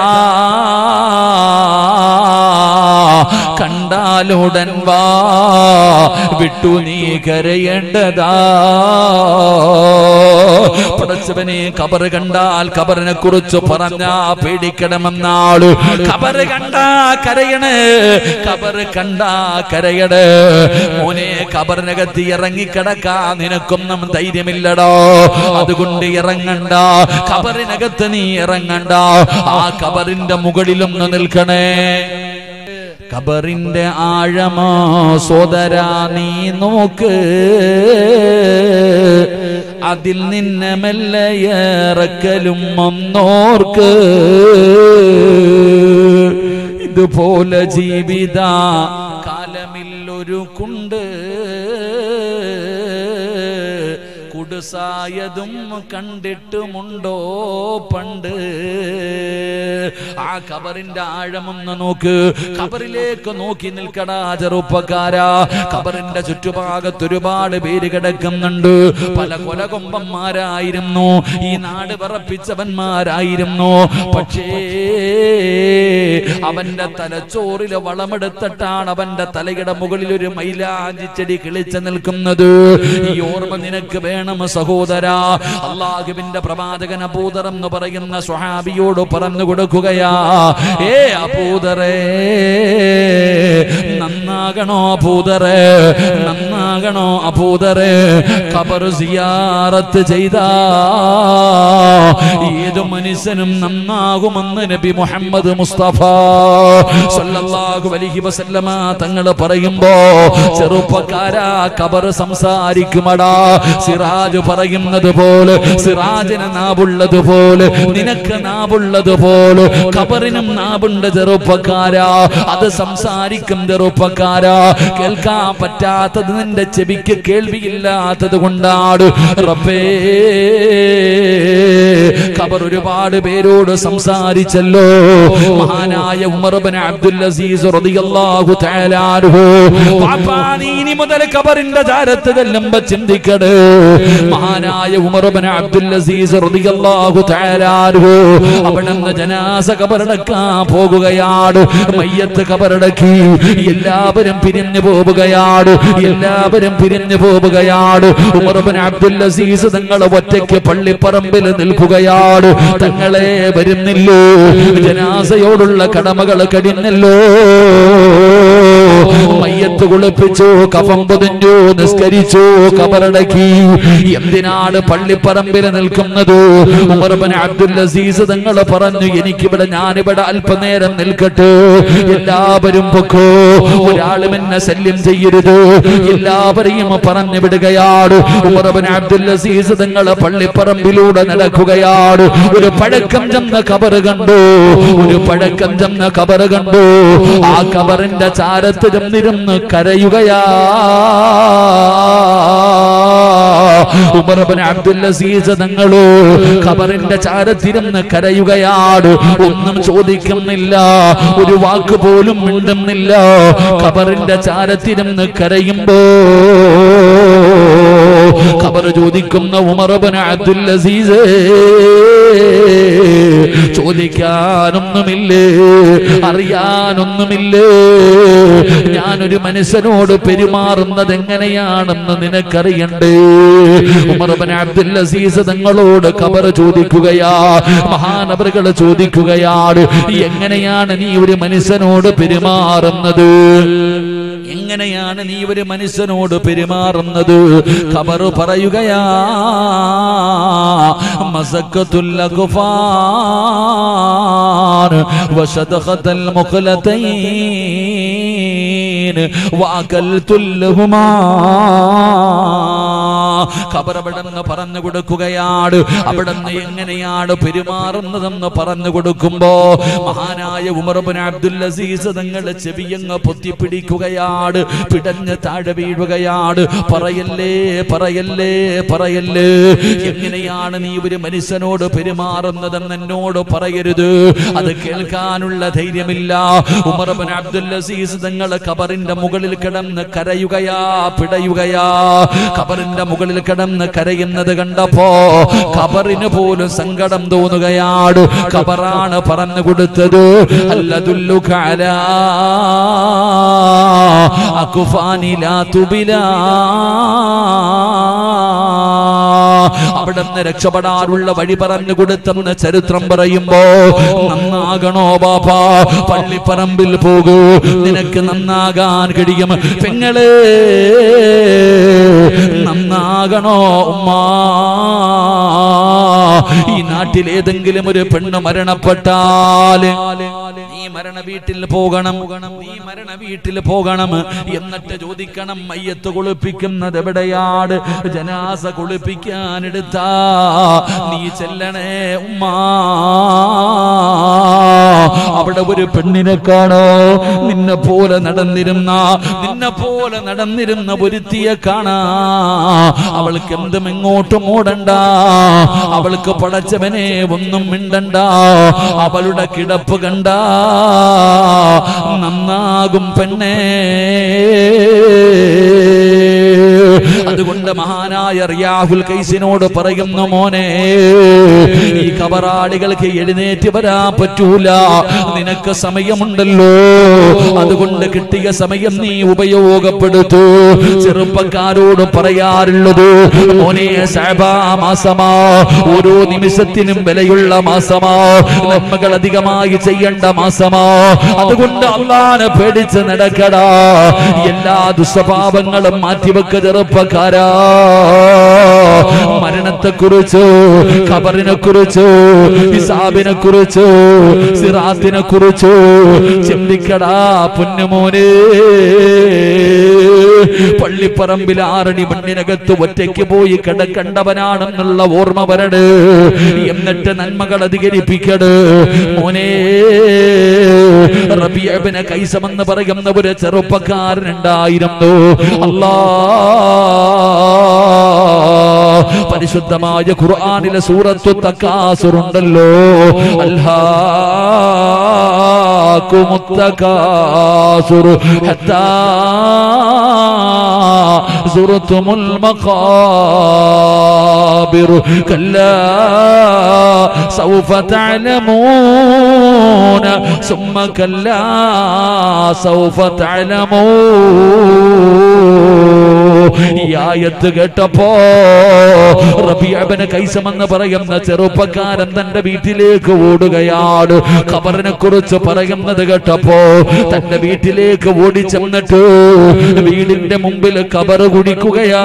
കണ്ടാലുടൻ വാ വിട്ടു നീ കരയേണ്ടതാ. പടച്ചവനെ, ഖബർ കണ്ടാൽ ഖബറിനെ കുറിച്ച് പറഞ്ഞാ പേടിക്കണമെന്നാള്. ഖബർ കണ്ടാ കരയണേ, ഖബർ കണ്ടാ കരയണേ. മോനെ, ഖബറിനകത്ത് ഇറങ്ങിക്കിടക്കാ നിനക്കൊന്നും ധൈര്യമില്ലടോ. അതുകൊണ്ട് ഇറങ്ങണ്ട, ഖബറിനകത്ത് നീ ഇറങ്ങണ്ട. ആ ഖബറിന്റെ മുകളിലൊന്ന് നിൽക്കണേ. ഖബറിന്റെ ആഴമോ സോദരാ നീ നോക്ക്, അതിൽ നിന്നെ മെല്ലെ ഇറക്കലും ഒന്നോർക്ക്. ഇതുപോലെ ജീവിത കാലമില്ലൊരു കുണ്ട്, കുടുസായതും കണ്ടിട്ടുമുണ്ടോ പണ്ട്. ആ ഖബറിന്റെ ആഴമൊന്ന് നോക്ക്. ഖബറിലേക്ക് നോക്കി നിൽക്കടാ ചെറുപ്പക്കാരാ. ഖബറിന്റെ ചുറ്റുഭാഗത്ത് ഒരുപാട് പേര് കിടക്കുന്നുണ്ട്. പല കൊലകൊമ്പന്മാരായിരുന്നു, ഈ നാട് വിറപ്പിച്ചവന്മാരായിരുന്നു. പക്ഷേ അവന്റെ തലച്ചോറില് വളമെടുത്തിട്ടാണ് അവന്റെ തലയുടെ മുകളിൽ ഒരു മൈലാഞ്ചി ചെടി കിളിച്ചു നിൽക്കുന്നത്. ഈ ഓർമ്മ നിനക്ക് വേണം സഹോദരാ. അല്ലാഹുവിന്റെ പ്രവാചകൻ അബൂദർ എന്ന് പറയുന്ന സ്വഹാബിയോട് പറഞ്ഞു കൊടുക്കുകയാ, ഏ അബൂദറേ, നന്നാകണോ അബൂദറേ, നന്നാകണോ അബൂദറേ. ഖബർ സിയാറത്ത് ചെയ്താ ഏതു മനുഷ്യനും നന്നാകുമെന്ന് നബി മുഹമ്മദ് മുസ്തഫ സല്ലല്ലാഹു അലൈഹി വസല്ലമ തങ്ങൾ പറയുമ്പോ, ചെറുപ്പക്കാരാ, ഖബർ സംസാരിക്കുമടാ. സിറാജ് പറയുന്നത് പോലെ, സിറാജിന് നാവുള്ളത് പോലെ, നിനക്ക് നാവുള്ളത് പോലെ ഖബറിനും നാവുണ്ട് ചെറുപ്പക്കാരാ. അത് സംസാരിക്കും ചെറുപ്പക്കാരാ. കേൾക്കാൻ പറ്റാത്തത് നിന്റെ ചെവിക്ക് കേൾവിയില്ലാത്തത് കൊണ്ടാണ്. റബ്ബേ, ഖബർ ഒരുപാട് പേരോട് സംസാരിച്ചല്ലോ. മഹാനായ ഉമർ ഇബ്നു അബ്ദുൽ അസീസ് റളിയല്ലാഹു തആല അൻഹു, പാപ്പാ നീ ഇനി മുതൽ ഖബറിന്റെ ചാരത്ത് ചെല്ലുമ്പോ ചിന്തിക്കണേ. മഹാനായ ഉമർ ഇബ്നു അബ്ദുൽ അസീസ് റളിയല്ലാഹു തആല അൻഹു അവിടുന്ന് ജനാസ ഖബറടക്കാൻ പോകുകയാണ്. മയ്യത്ത് ഖബറടക്കി എല്ലാവരും പിരിഞ്ഞു പോവുകയാണ്. എല്ലാ എല്ലാവരും പിരിഞ്ഞു പോവുകയാണ്. ഉമർ ഇബ്നു അബ്ദുൽ അസീസ് തങ്ങൾ ഒറ്റയ്ക്ക് പള്ളിപ്പറമ്പിൽ നിൽക്കുകയാണ്. തങ്ങളെ വരുന്നില്ലോ, ജനാസയോടുള്ള കടമകൾ കടിഞ്ഞല്ലോ. മയ്യത്ത് കുളിപ്പിച്ചു, കഫം പൊതിഞ്ഞു, നിസ്കരിച്ചു, കബറടക്കി. എന്തിനാണ് പള്ളിപ്പറമ്പിൽ നിൽക്കുന്നത്? ഉമർ ഇബ്നു അബ്ദുൽ അസീസ് തങ്ങൾ പറഞ്ഞു, എനിക്കിവിടെ ഞാനിവിടെ അല്പനേരം നിൽക്കട്ടെ, എല്ലാവരും പൊക്കോ, ഒരാളും എന്നെ ശല്യം ചെയ്യരുത്, എല്ലാവരെയും പറഞ്ഞു വിടുകയാണ്. ഉമർ ഇബ്നു അബ്ദുൽ അസീസ് തങ്ങൾ പള്ളിപ്പറമ്പിലൂടെ നടക്കുകയാണ്. ഒരു പഴക്കം ചെന്ന കബർ കണ്ടു, ഒരു പഴക്കം ചെന്ന കബർ കണ്ടു. ആ കബറിന്റെ ചാരത്ത് ചെന്നിരുന്ന് കരയുകയാ. ഉമർ ഇബ്നു അബ്ദുൽ അസീസ് തങ്ങൾ ഖബറിന്റെ ചാരത്തിരുന്ന് കരയുകയാണ്. ഒന്നും ചോദിക്കുന്നില്ല, ഒരു വാക്ക് പോലും മിണ്ടുന്നില്ല. ഖബറിന്റെ ചാരത്തിരുന്ന് കരയുമ്പോ ഖബർ ചോദിക്കുന്ന ഉമർ ഇബ്നു അബ്ദുൽ അസീസ്, ചോദിക്കാനൊന്നുമില്ലേ, അറിയാനൊന്നുമില്ലേ, ഞാനൊരു മനുഷ്യനോട് പെരുമാറുന്നത് എങ്ങനെയാണെന്ന് നിനക്കറിയണ്ടേ? ഉമർ ഇബ്നു അബ്ദുൽ അസീസ് തങ്ങളോട് ഖബർ ചോദിക്കുകയാ, മഹാനവറുകൾ ചോദിക്കുകയാണ്, എങ്ങനെയാണ് നീ ഒരു മനുഷ്യനോട് പെരുമാറുന്നത്? എങ്ങനെയാണ് നീ ഒരു മനുഷ്യനോട് പെരുമാറുന്നത്? ഖബർ പറയുകയാ, മസക്കത്തുൽ അഖ്ഫാൻ വശദഖത്തുൽ മുഖലതൈൻ വഅകൽതുൽ ലഹുമാ. ഖബർ അവിടെന്ന് പറഞ്ഞു കൊടുക്കുകയാണ്. അവിടെന്ന് എങ്ങനെയാണ് പെരുമാറുന്നതെന്ന് പറഞ്ഞു കൊടുക്കുമ്പോ മഹാനായ ഉമർ ഇബ്നു അബ്ദുൽ അസീസ് തങ്ങളുടെ ചെവിയങ്ങ് പൊത്തിപ്പിടിക്കുകയാണ്, പിടഞ്ഞ് താഴെ വീഴുകയാണ്. പറയല്ലേ, പറയല്ലേ, പറയല്ലേ, എങ്ങനെയാണ് നീ ഒരു മനുഷ്യനോട് പെരുമാറുന്നതെന്ന് എന്നോട് പറയരുത്. അത് കേൾക്കാനുള്ള ധൈര്യമില്ല. ഉമർ ഇബ്നു അബ്ദുൽ അസീസ് തങ്ങൾ ഖബറിന്റെ മുകളിൽ കിടന്ന് കരയുകയാ, പിടയുകയാ. ഖബറിന്റെ മുകളിൽ കിടന്ന് കരയുന്നത് കണ്ടപ്പോ ഖബറിന് പോലും സങ്കടം തോന്നുകയാണ്. ഖബറാണ് പറഞ്ഞു കൊടുത്തത്, അല്ലദുല്ലുക അലാ അഖ്ഫാനി ലാ തുബിലാ. അവിടുന്ന് രക്ഷപ്പെടാനുള്ള വഴി പറഞ്ഞു കൊടുത്തെന്ന് ചരിത്രം പറയുമ്പോ, നന്നാകണോ ബാപ്പാ, പള്ളിപ്പറമ്പിൽ പോകൂ, നിനക്ക് നന്നാകാൻ കഴിയും. പെങ്ങളെ, നന്നാകണോ ഉമ്മാ? ഈ നാട്ടിൽ ഏതെങ്കിലും ഒരു പെണ്ണ് മരണപ്പെട്ടാൽ നീ മരണ വീട്ടിൽ പോകണം, നീ മരണ വീട്ടിൽ പോകണം. എന്നിട്ട് ചോദിക്കണം, മയ്യത്ത് കുളിപ്പിക്കുന്നത് എവിടെയാണ്? ജനാസ കുളിപ്പിക്കാനെടുത്താ നീ ചെല്ലണേ ഉമ്മാ. അവിടെ ഒരു പെണ്ണിനെ കാണോ, നിന്നെ പോലെ നടന്നിരുന്ന നിന്നെ പോലെ നടന്നിരുന്ന ഒരുത്തിയെ കാണാ. അവൾക്ക് എന്തും എങ്ങോട്ടും ഓടണ്ട, അവൾക്ക് പടച്ചവനെ ഒന്നും മിണ്ടണ്ട. അവളുടെ കിടപ്പ് കണ്ട നന്നാകും പെണ്ണേ. അതുകൊണ്ട് മഹാനായ റിയാഹുൽ കൈസിനോട് പറയുന്നു, മോനെ, ഈ കബറാളികൾക്ക് എഴുന്നേറ്റ് വരാൻ പറ്റൂല, നിനക്ക് സമയമുണ്ടല്ലോ, അതുകൊണ്ട് കിട്ടിയ സമയം നീ ഉപയോഗപ്പെടുത്തൂ. ചെറുപ്പക്കാരോട് പറയാറുള്ളത്, മോനെ, ശഅബാ മാസമാ, ഓരോ നിമിഷത്തിനും വിലയുള്ള മാസമാ, നന്മകൾ അധികമായി ചെയ്യേണ്ട മാസമാ. അതുകൊണ്ട് അല്ലാഹനെ പേടിച്ച് നടക്കടാ, എല്ലാ ദുസ്വഭാവങ്ങളും മാറ്റിവെക്ക ചെറുപ്പക്കാരാ. മരണത്തെ കുറിച്ച്, ഖബറിനെ കുറിച്ച്, ഹിസാബിനെ കുറിച്ച്, സിറാത്തിനെ കുറിച്ച് ചിന്തിക്കടാ പൊന്നുമോനെ. പള്ളിപ്പറമ്പിൽ ആറടി മണ്ണിനകത്ത് ഒറ്റയ്ക്ക് പോയി കിടക്കണ്ടവനാണെന്നുള്ള ഓർമ്മ വരട്, എന്നിട്ട് നന്മകൾ അധികരിപ്പിക്കട് മോനെ. റബീഅ ഇബ്നു ഖൈസം എന്ന് പറയുന്ന ഒരു ചെറുപ്പക്കാരനുണ്ടായിരുന്നു. അല്ലാഹ് പരിശുദ്ധമായ ഖുർആനിലെ സൂറത്തു തകാസുർ ഉണ്ടല്ലോ, അൽഹാകുമുത് തകാസുർ ഹത്താ സുറത്തുൽ മഖാബിർ. الأقابر كلا سوف تعلمون ثم كلا سوف تعلمون. ഈ ആയത്ത് കേട്ടപ്പോ റബീഅ ഇബ്നു ഖൈസം എന്ന് പറയുന്ന ചെറുപ്പക്കാരൻ തന്റെ വീട്ടിലേക്ക് ഓടുകയാണ്. ഖബറിനെ കുറിച്ച് പറയുന്നത് കേട്ടപ്പോ തന്റെ വീട്ടിലേക്ക് ഓടി ചെന്നിട്ട് വീടിന്റെ മുമ്പിൽ ഖബർ കുടിക്കുകയാ.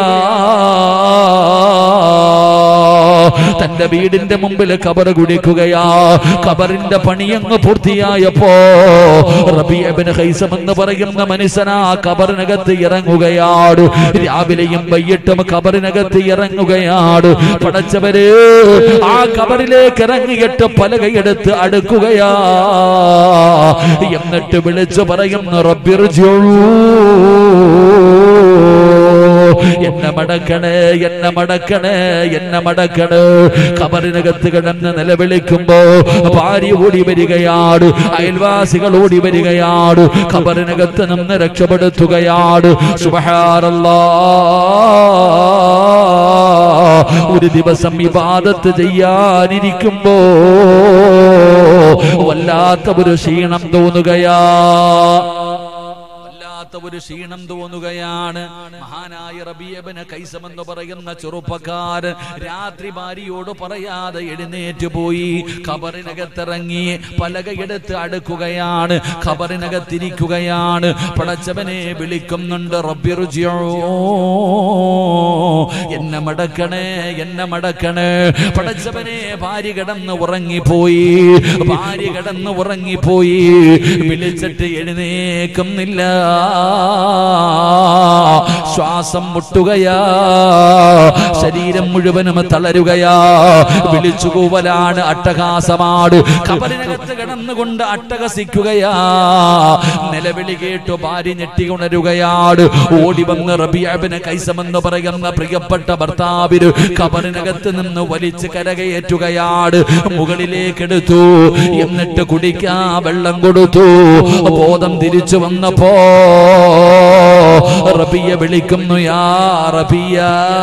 തന്റെ വീടിന്റെ മുമ്പിൽ ഖബർ കുടിക്കുകയാ. ഖബറിന്റെ പണിയങ്ങ് പൂർത്തിയായപ്പോ റബീഅ ഇബ്നു ഖൈസം എന്ന് പറയുന്ന മനുഷ്യനാ ഖബറിനകത്ത് ഇറങ്ങുകയാണ്. രാവിലെയും വൈകിട്ടും ഖബറിനകത്ത് ഇറങ്ങുകയാണ്. പടച്ചവര് ആ ഖബറിലേക്ക് ഇറങ്ങിയിട്ട് പലകയെടുത്ത് അടുക്കുകയാ. എന്നിട്ട് വിളിച്ചു പറയുന്നു റബ്ബിർജിഊ, എന്നെ മടക്കണേ, എന്നെ മടക്കണേ, എന്നെ മടക്കണേ. ഖബറിനകത്ത് കിടന്ന് നിലവിളിക്കുമ്പോ ഭാര്യ ഓടി വരികയാണ്, അയൽവാസികൾ ഓടി വരികയാണ്, ഖബറിനകത്ത് നിന്ന് രക്ഷപ്പെടുത്തുകയാണ്. സുബ്ഹാനല്ലാഹ്. ഒരു ദിവസം ഇബാദത്ത് ചെയ്യാനിരിക്കുമ്പോ വല്ലാത്ത ഒരു ക്ഷീണം തോന്നുകയാ, ഒരു ക്ഷീണം തോന്നുകയാണ്. മഹാനായ റബീഅ ഇബ്നു ഖൈസം എന്ന് പറയുന്ന ചെറുപ്പക്കാരൻ രാത്രി ഭാര്യയോട് പറയാതെ എഴുന്നേറ്റ് പോയി ഖബറിനകത്തിറങ്ങി പലകയെടുത്ത് അടുക്കുകയാണ്. ഖബറിനകത്തിരിക്കുകയാണ്. പടച്ചവനെ വിളിക്കുന്നുണ്ട് റബ്ബിർജിഊ, എന്നെ മടക്കണേ, എന്നെ മടക്കണേ. പടച്ചവനെ ഭാര്യ കിടന്ന് ഉറങ്ങിപ്പോയി, ഭാര്യ കിടന്ന് ഉറങ്ങിപ്പോയി. വിളിച്ചിട്ട് എഴുന്നേക്കുന്നില്ല. ശ്വാസം മുട്ടുകയാ, ശരീരം മുഴുവനും തളരുകയാ. വിളിച്ചുകൂവലാണ്, അട്ടഹാസമാണ്. ഖബറിനകത്ത് കിടന്നുകൊണ്ട് അട്ടഹസിക്കുകയാ. നിലവിളി കേട്ടു ഭാര്യ ഞെട്ടി ഉണരുകയാണ്. ഓടി വന്ന് റബീഅ ഇബ്നു ഖൈസം എന്ന് പറയുന്ന പ്രിയപ്പെട്ട ഭർത്താവിന് ഖബറിനകത്ത് നിന്ന് വലിച്ച് കരകയറ്റുകയാണ്. മുകളിലേക്കെടുത്തു, എന്നിട്ട് കുടിക്കാ വെള്ളം കൊടുത്തു. ബോധം തിരിച്ചു വന്നപ്പോ റബീഅ വിളിക്കുന്നു, യാ റബീഅ.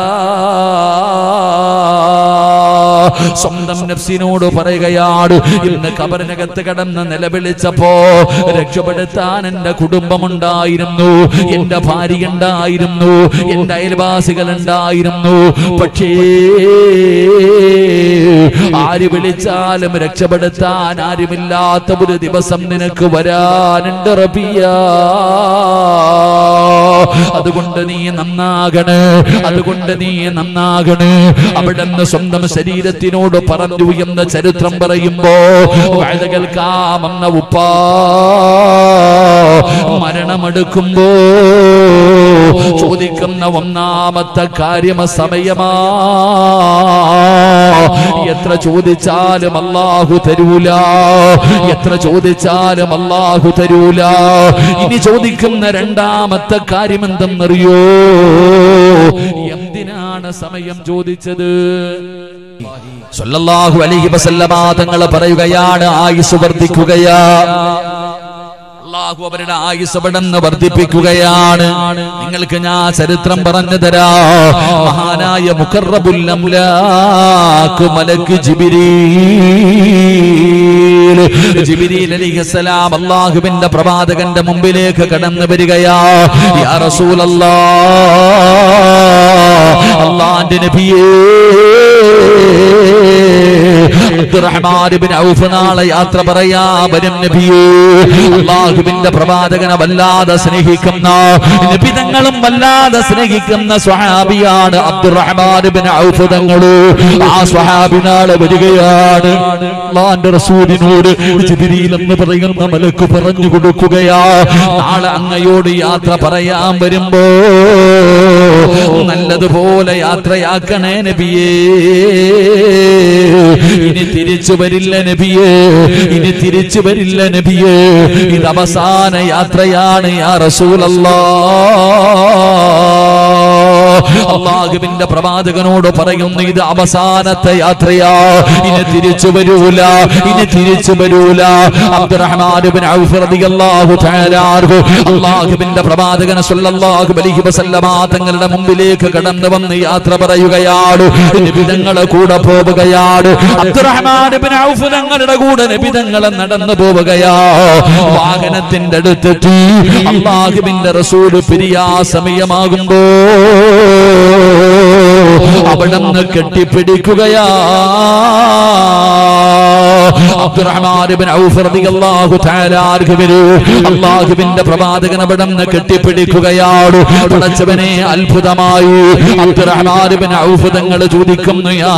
സ്വന്തം നഫ്സിനോട് പറയുകയാണ്, ഇന്ന് ഖബറിനകത്ത് കിടന്ന് നിലവിളിച്ചപ്പോ രക്ഷപ്പെടുത്താൻ എന്റെ കുടുംബമുണ്ടായിരുന്നു, എന്റെ ഭാര്യ ഉണ്ടായിരുന്നു, എന്റെ അയൽവാസികൾ ഉണ്ടായിരുന്നു. പക്ഷേ ആര് വിളിച്ചാലും രക്ഷപ്പെടുത്താൻ ആരുമില്ലാത്ത ഒരു ദിവസം നിനക്ക് വരാനുണ്ട് റബീഅ. അതുകൊണ്ട് നീ നന്നാകണേ, അതുകൊണ്ട് നീ നന്നാകണേ. അവിടുന്ന് സ്വന്തം ശരീരത്തിനോട് പറഞ്ഞു എന്ന ചരിത്രം പറയുമ്പോ വഅദ കേൾക്കാമെന്ന ഉപ്പാ മരണമെടുക്കുമ്പോ ചോദിക്കുന്ന ഒന്നാമത്തെ കാര്യം സമയമാ. എത്ര ചോദിച്ചാലും അല്ലാഹു തരൂല, എത്ര ചോദിച്ചാലും അല്ലാഹു തരൂല. ഇനി ചോദിക്കുന്ന രണ്ടാമത്തെ കാര്യം എന്തെന്നറിയോ? എന്തിനാണ് സമയം ചോദിച്ചത്? സല്ലല്ലാഹു അലൈഹി വസല്ലമ തങ്ങൾ പറയുകയാണ്, ആയുസ് വർദ്ധിക്കുകയാ. അല്ലാഹു അവരുടെ ആയുസ് അവിടുന്ന് വർദ്ധിപ്പിക്കുകയാണ്. നിങ്ങൾക്ക് ഞാൻ ചരിത്രം പറഞ്ഞു തരാ. മഹാനായ മുഖറബുൽ അംലാഖ് മലക്ക് ജിബ്രീൽ, ജിബ്രീൽ അലൈഹിസ്സലാം അല്ലാഹുവിന്റെ പ്രവാചകന്റെ മുമ്പിലേക്ക് കടന്നു വരികയാ. യാ റസൂലല്ലാഹ്, അല്ലാഹുവിന്റെ നബിയേ, അബ്ദുറഹ്മാൻ ഇബ്നു ഔഫ് നാളെ യാത്ര പറയാ വരും നബിയേ. അല്ലാഹുവിന്റെ പ്രവാചകനെ വല്ലാതെ സ്നേഹിക്കുന്ന, നബി തങ്ങളും വല്ലാതെ സ്നേഹിക്കുന്ന സ്വഹാബിയാണ് അബ്ദുറഹ്മാൻ ഇബ്നു ഔഫ് തങ്ങൾ. ആ സ്വഹാബി നാളെ വരികയാണ്. അല്ലാഹുവിന്റെ റസൂലിനോട് ജിബ്രീൽ എന്ന് പറയുന്ന മലക്ക് പറഞ്ഞു കൊടുക്കുകയാ, നാളെ അങ്ങയോട് യാത്ര പറയാൻ വരുമ്പോ നല്ലതുപോലെ യാത്രയാക്കണേ നബിയേ. ഇനി തിരിച്ചു വരില്ല നബിയേ, ഇനി തിരിച്ചു വരില്ല നബിയേ. ഇത് അവസാന യാത്രയാണ് യാ റസൂലല്ലാഹ്. അല്ലാഹുവിന്റെ പ്രവാചകനോട് പറയുന്നു ഇത് അവസാനത്തെ യാത്രയാ, ഇനി തിരിച്ചു വരൂല, ഇനി തിരിച്ചു വരൂല. അബ്ദുറഹ്മാൻ ഇബ്നു ഔഫ് റളിയല്ലാഹു തആല അൻഹു അല്ലാഹുവിന്റെ പ്രവാചകൻ സ്വല്ലല്ലാഹു അലൈഹി വസല്ലമ തങ്ങളുടെ മുമ്പിലേക്ക് കടന്നു വന്ന് യാത്ര പറയുകയാണ്. നബി തങ്ങളുടെ കൂടെ പോവുകയാണ്. അബ്ദുറഹ്മാൻ ഇബ്നു ഔഫ് തങ്ങളുടെ കൂടെ നബി തങ്ങൾ നടന്നു പോവുകയാ. വാഹനത്തിന്റെ അടുത്തെത്തി. അല്ലാഹുവിന്റെ റസൂൽ പിരിയാ സമയമാകുമ്പോ അവിടുന്ന് കെട്ടിപ്പിടിക്കുകയാ. അബ്ദുറഹ്മാൻ ഇബ്നു ഔഫ് റളിയല്ലാഹു തആല അൻഹു അല്ലാഹുവിന്റെ പ്രവാചകൻ അവിടുന്ന് കെട്ടിപ്പിടിക്കുകയാണ്. പടച്ചവനെ അത്ഭുതമായി. അബ്ദുറഹ്മാൻ ഇബ്നു ഔഫ് തങ്ങൾ ചോദിക്കുന്നു, യാ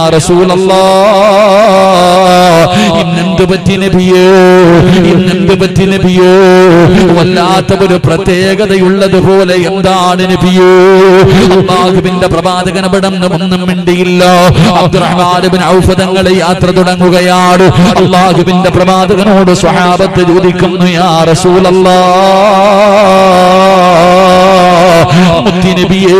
റസൂലല്ലാഹ്, ഇന്നെന്ത് പറ്റി നബിയേ, ഇന്നെന്ത് പറ്റി നബിയേ? വല്ലാത്ത ഒരു പ്രത്യേകതയുള്ളതുപോലെ എന്താണ് നബിയേ? അല്ലാഹുവിന്റെ പ്രവാചകൻ അവിടുന്ന് ഒന്നും മിണ്ടിയില്ല. അബ്ദുറഹ്മാൻ ഇബ്നു ഔഫ് തങ്ങൾ യാത്ര തുടങ്ങുകയാണ്. അല്ലാഹുവിന്റെ പ്രവാചകനോട് സ്വഹാബത്ത് ചോദിക്കുന്നു, യാ റസൂലല്ലാഹ്, മുത്തുനബിയേ,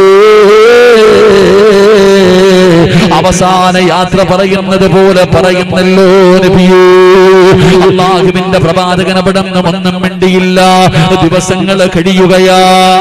അവസാന യാത്ര പറയുന്നത് പോലെ പറയുന്നല്ലോ നബിയേ. അല്ലാഹുവിന്റെ പ്രവാചകൻ അവിടുന്ന് ഒന്നും മിണ്ടിയില്ല. ദിവസങ്ങൾ കഴിയുകയാ.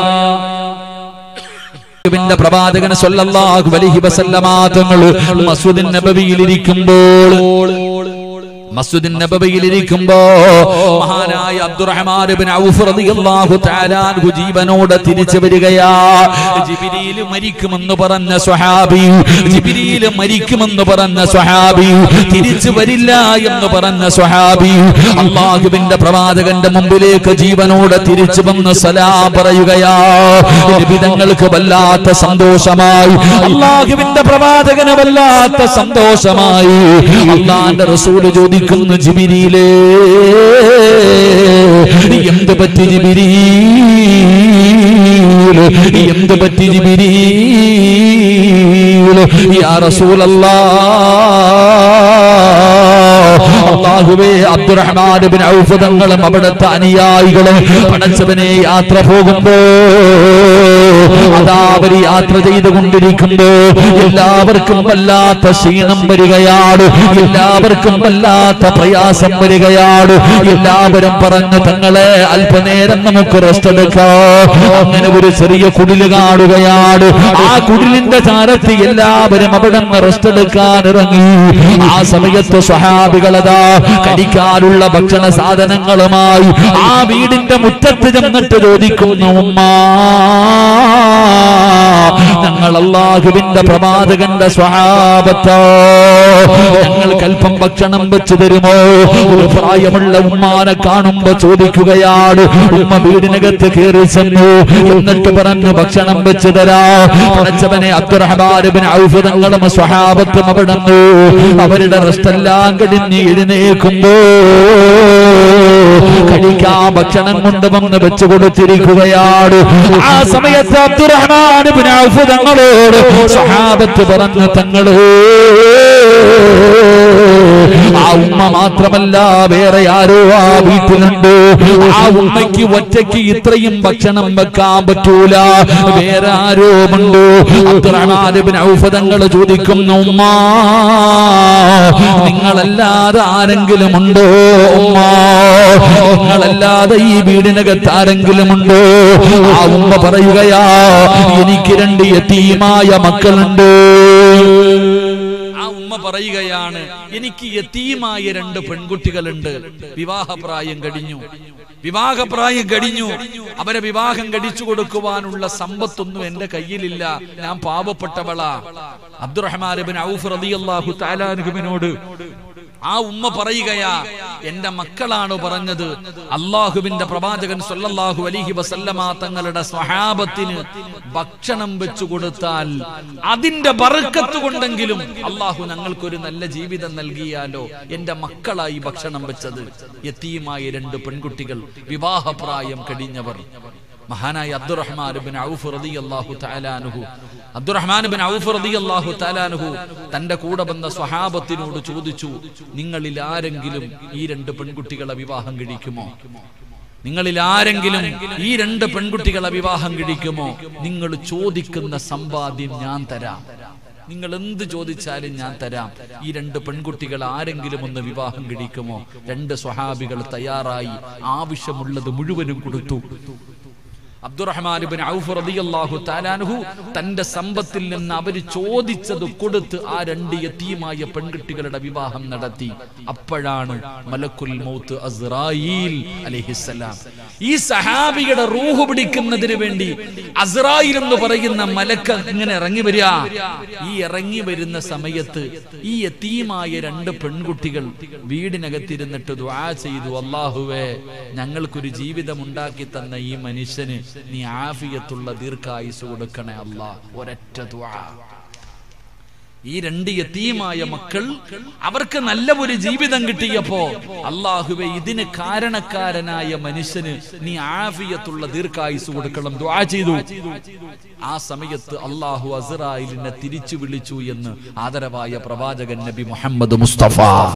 ന്റെ പ്രവാചകൻ സ്വല്ലല്ലാഹു അലൈഹി വസല്ലമ തങ്ങൾ മസ്ജിദുൻ നബവിയിൽ ഇരിക്കുമ്പോൾ മസ്ജിദുൻ നബവിയിൽ ഇരിക്കുമ്പോ മഹാനായ അബ്ദുറഹ്മാൻ ഇബ്നു ഔഫ് റളിയല്ലാഹു തആല അൻഹു ജീവനോടെ തിരിച്ചു വരികയാ. ജിബ്രീൽ മരിക്കുമെന്ന് പറഞ്ഞ സ്വഹാബി, ജിബ്രീൽ മരിക്കുമെന്ന് പറഞ്ഞ സ്വഹാബി, തിരിച്ചു വരില്ല എന്ന് പറഞ്ഞ സ്വഹാബി അല്ലാഹുവിന്റെ പ്രവാചകന്റെ മുമ്പിലേക്ക് ജീവനോടെ തിരിച്ചു വന്ന് സലാം പറയുകയാ. നബി തങ്ങൾക്ക് വല്ലാത്ത സന്തോഷമായി. അല്ലാഹുവിന്റെ പ്രവാചകന് വല്ലാത്ത സന്തോഷമായി. അല്ലാഹുവിന്റെ റസൂൽ ചോദിച്ചു, ജിബ്രീലേ, എന്ത് പറ്റി ജിബ്രീൽ, എന്ത് പറ്റി ജിബ്രീൽ? യാ റസൂലല്ലാഹ്, അല്ലാഹുവേ, അബ്ദുറഹ്മാൻ ഇബ്നു ഔഫ് തങ്ങളും അവിടുത്തെ അനുയായികളും പടച്ചവനെ യാത്ര പോകുമ്പോ അതാ അവർ യാത്ര ചെയ്തുകൊണ്ടിരിക്കുമ്പോ എല്ലാവർക്കും വല്ലാത്ത ക്ഷീണം വരികയാണ്. എല്ലാവർക്കും വല്ലാത്ത പ്രയാസം വരികയാണ്. എല്ലാവരും പറഞ്ഞു, തങ്ങളെ അല്പനേരം നമുക്ക് റെസ്റ്റ് എടുക്കാം. അങ്ങനെ ഒരു ചെറിയ കുടില് കാണുകയാണ്. ആ കുടിലിന്റെ ചാരത്ത് എല്ലാവരും അവിടെ റെസ്റ്റ് എടുക്കാൻ ഇറങ്ങി. ആ സമയത്ത് സ്വഹാബികളതാ കഴിക്കാനുള്ള ഭക്ഷണ സാധനങ്ങളുമായി ആ വീടിന്റെ മുറ്റത്ത് ചെന്നിട്ട് ചോദിക്കുന്നു, ഉമ്മാ, ഞങ്ങൾ അല്ലാഹുവിന്റെ പ്രവാചകന്റെ സ്വഹാബത്തോ, ഞങ്ങൾക്ക് അല്പം ഭക്ഷണം വെച്ചു തരുമോ? ഒരു പ്രായമുള്ള ഉമ്മാനെ കാണുമ്പോ ചോദിക്കുകയാണ്. ഉമ്മ വീടിനകത്ത് കയറി ചെന്നു. എന്നിട്ട് പറഞ്ഞു, ഭക്ഷണം വെച്ചു തരാ. പടച്ചവനെ, അബ്ദുറഹ്മാൻ ഇബ്നു ഔഫ് തങ്ങളും സ്വഹാബത്തും അവിടുന്ന് അവരുടെ റെസ്റ്റെല്ലാം കഴിഞ്ഞ് എഴുന്നേൽക്കുമ്പോ കഴിക്കാൻ ഭക്ഷണം കൊണ്ടുവന്ന് വെച്ചു കൊടുത്തിരിക്കുകയാണ്. ആ സമയത്ത് അബ്ദുറഹ്മാൻ ഇബ്നു ഔഫ് തങ്ങളോട് സ്വഹാബത്ത് പറഞ്ഞു, തങ്ങളെ, ആ ഉമ്മ മാത്രമല്ല വേറെ ആരോ ആ വീട്ടിലുണ്ട്. ആ ഉമ്മയ്ക്ക് ഒറ്റയ്ക്ക് ഇത്രയും ഭക്ഷണം വെക്കാൻ പറ്റൂല, വേറെ ആരോ ഉണ്ട്. അബ്ദുറഹ്മാൻ ഇബ്നു ഔഫ് തങ്ങൾ ചോദിക്കുന്നു, ഉമ്മ, നിങ്ങളല്ലാതെ ആരെങ്കിലും ഉണ്ടോ? ഉമ്മ, നിങ്ങളല്ലാതെ ഈ വീടിനകത്ത് ആരെങ്കിലും ഉണ്ടോ? ആ ഉമ്മ പറയുകയാ, എനിക്ക് രണ്ട് യതീമായ മക്കളുണ്ട്. പറയുകയാണ്, എനിക്ക് യതീമായ രണ്ട് പെൺകുട്ടികളുണ്ട്. വിവാഹപ്രായം കഴിഞ്ഞു, വിവാഹപ്രായം കഴിഞ്ഞു. അവരെ വിവാഹം കഴിച്ചു കൊടുക്കുവാനുള്ള സമ്പത്തൊന്നും എന്റെ കയ്യിലില്ല, ഞാൻ പാവപ്പെട്ടവളാ. അബ്ദുറഹ്മാൻ ഇബ്നു ഔഫ് റളിയല്ലാഹു തആല അൻഹുവിനോട് ആ ഉമ്മ പറയുകയാ, എന്റെ മക്കളാണ് പറഞ്ഞത്. അല്ലാഹുവിന്റെ പ്രവാചകൻ സ്വല്ലല്ലാഹു അലൈഹി വസല്ലമ തങ്ങളുടെ സ്വഹാബത്തിന് ഭക്ഷണം വെച്ചു കൊടുത്താൽ അതിന്റെ ബർക്കത്ത് കൊണ്ടെങ്കിലും അല്ലാഹു ഞങ്ങൾക്കൊരു നല്ല ജീവിതം നൽകിയാലോ. എന്റെ മക്കളായി ഭക്ഷണം വെച്ചത്. യതീമായ രണ്ട് പെൺകുട്ടികൾ, വിവാഹപ്രായം കഴിഞ്ഞവർ. മഹാനായ അബ്ദുറഹ്മാൻ ഇബ്നു ഔഫ് റളിയല്ലാഹു തആല അൻഹു അബ്ദുറഹ്മാൻ ഇബ്നു ഔഫ് റളിയല്ലാഹു തആല അൻഹു തന്റെ കൂടെ വന്ന സ്വഹാബത്തിനോട് ചോദിച്ചു, നിങ്ങളിൽ ആരെങ്കിലും ഈ രണ്ട് പെൺകുട്ടികളെ വിവാഹം കഴിക്കുമോ? നിങ്ങളിൽ ആരെങ്കിലും ഈ രണ്ട് പെൺകുട്ടികളെ വിവാഹം കഴിക്കുമോ? നിങ്ങൾ ചോദിക്കുന്ന സമ്പാദ്യം ഞാൻ തരാം. നിങ്ങൾ എന്ത് ചോദിച്ചാലും ഞാൻ തരാം. ഈ രണ്ട് പെൺകുട്ടികൾ ആരെങ്കിലും ഒന്ന് വിവാഹം കഴിക്കുമോ? രണ്ട് സ്വഹാബികൾ തയ്യാറായി ആവശ്യമുള്ളത് മുഴുവനും കൊടുത്തു. അബ്ദുറഹ്മാൻ ഇബ്നു ഔഫ് റളിയല്ലാഹു തആല അൻഹു തന്റെ സമ്പത്തിൽ നിന്ന് അവർ ചോദിച്ചത് കൊടുത്ത് ആ രണ്ട് യതീമായ പെൺകുട്ടികളുടെ വിവാഹം നടത്തി. അപ്പോഴാണ് മലക്കുൽ മൗത്ത് അസ്റായീൽ അലൈഹിസ്സലാം ഈ സഹാബിയുടെ റൂഹ് പിടിക്കുന്നതിന് വേണ്ടി അസ്റായീൽ എന്ന് പറയുന്ന മലക്ക് ഇങ്ങനെ ഇറങ്ങി വരിക. ഈ ഇറങ്ങി വരുന്ന സമയത്ത് ഈ യതീമായ രണ്ട് പെൺകുട്ടികൾ വീടിനകത്തിരുന്നിട്ട് ദുആ ചെയ്തു, അല്ലാഹുവേ, ഞങ്ങൾക്കൊരു ജീവിതം ഉണ്ടാക്കി തന്ന ഈ മനുഷ്യന് നീ ആഫിയത്തുള്ള ദീർഘായുസ് കൊടുക്കണേ അല്ലാഹ്. ഒരൊറ്റ ദുആ. ഈ രണ്ട് യതീമായ മക്കൾ, അവർക്ക് നല്ല ഒരു ജീവിതം കിട്ടിയപ്പോ അല്ലാഹുവേ, ഇതിന് കാരണക്കാരനായ മനുഷ്യന് നീ ആഫിയത്തുള്ള ദീർഘായുസ് കൊടുക്കണം ദുആ ചെയ്തു. ആ സമയത്ത് അല്ലാഹു അസ്റായീലിനെ തിരിച്ചു വിളിച്ചു എന്ന് ആദരവായ പ്രവാചകൻ നബി മുഹമ്മദ് മുസ്തഫ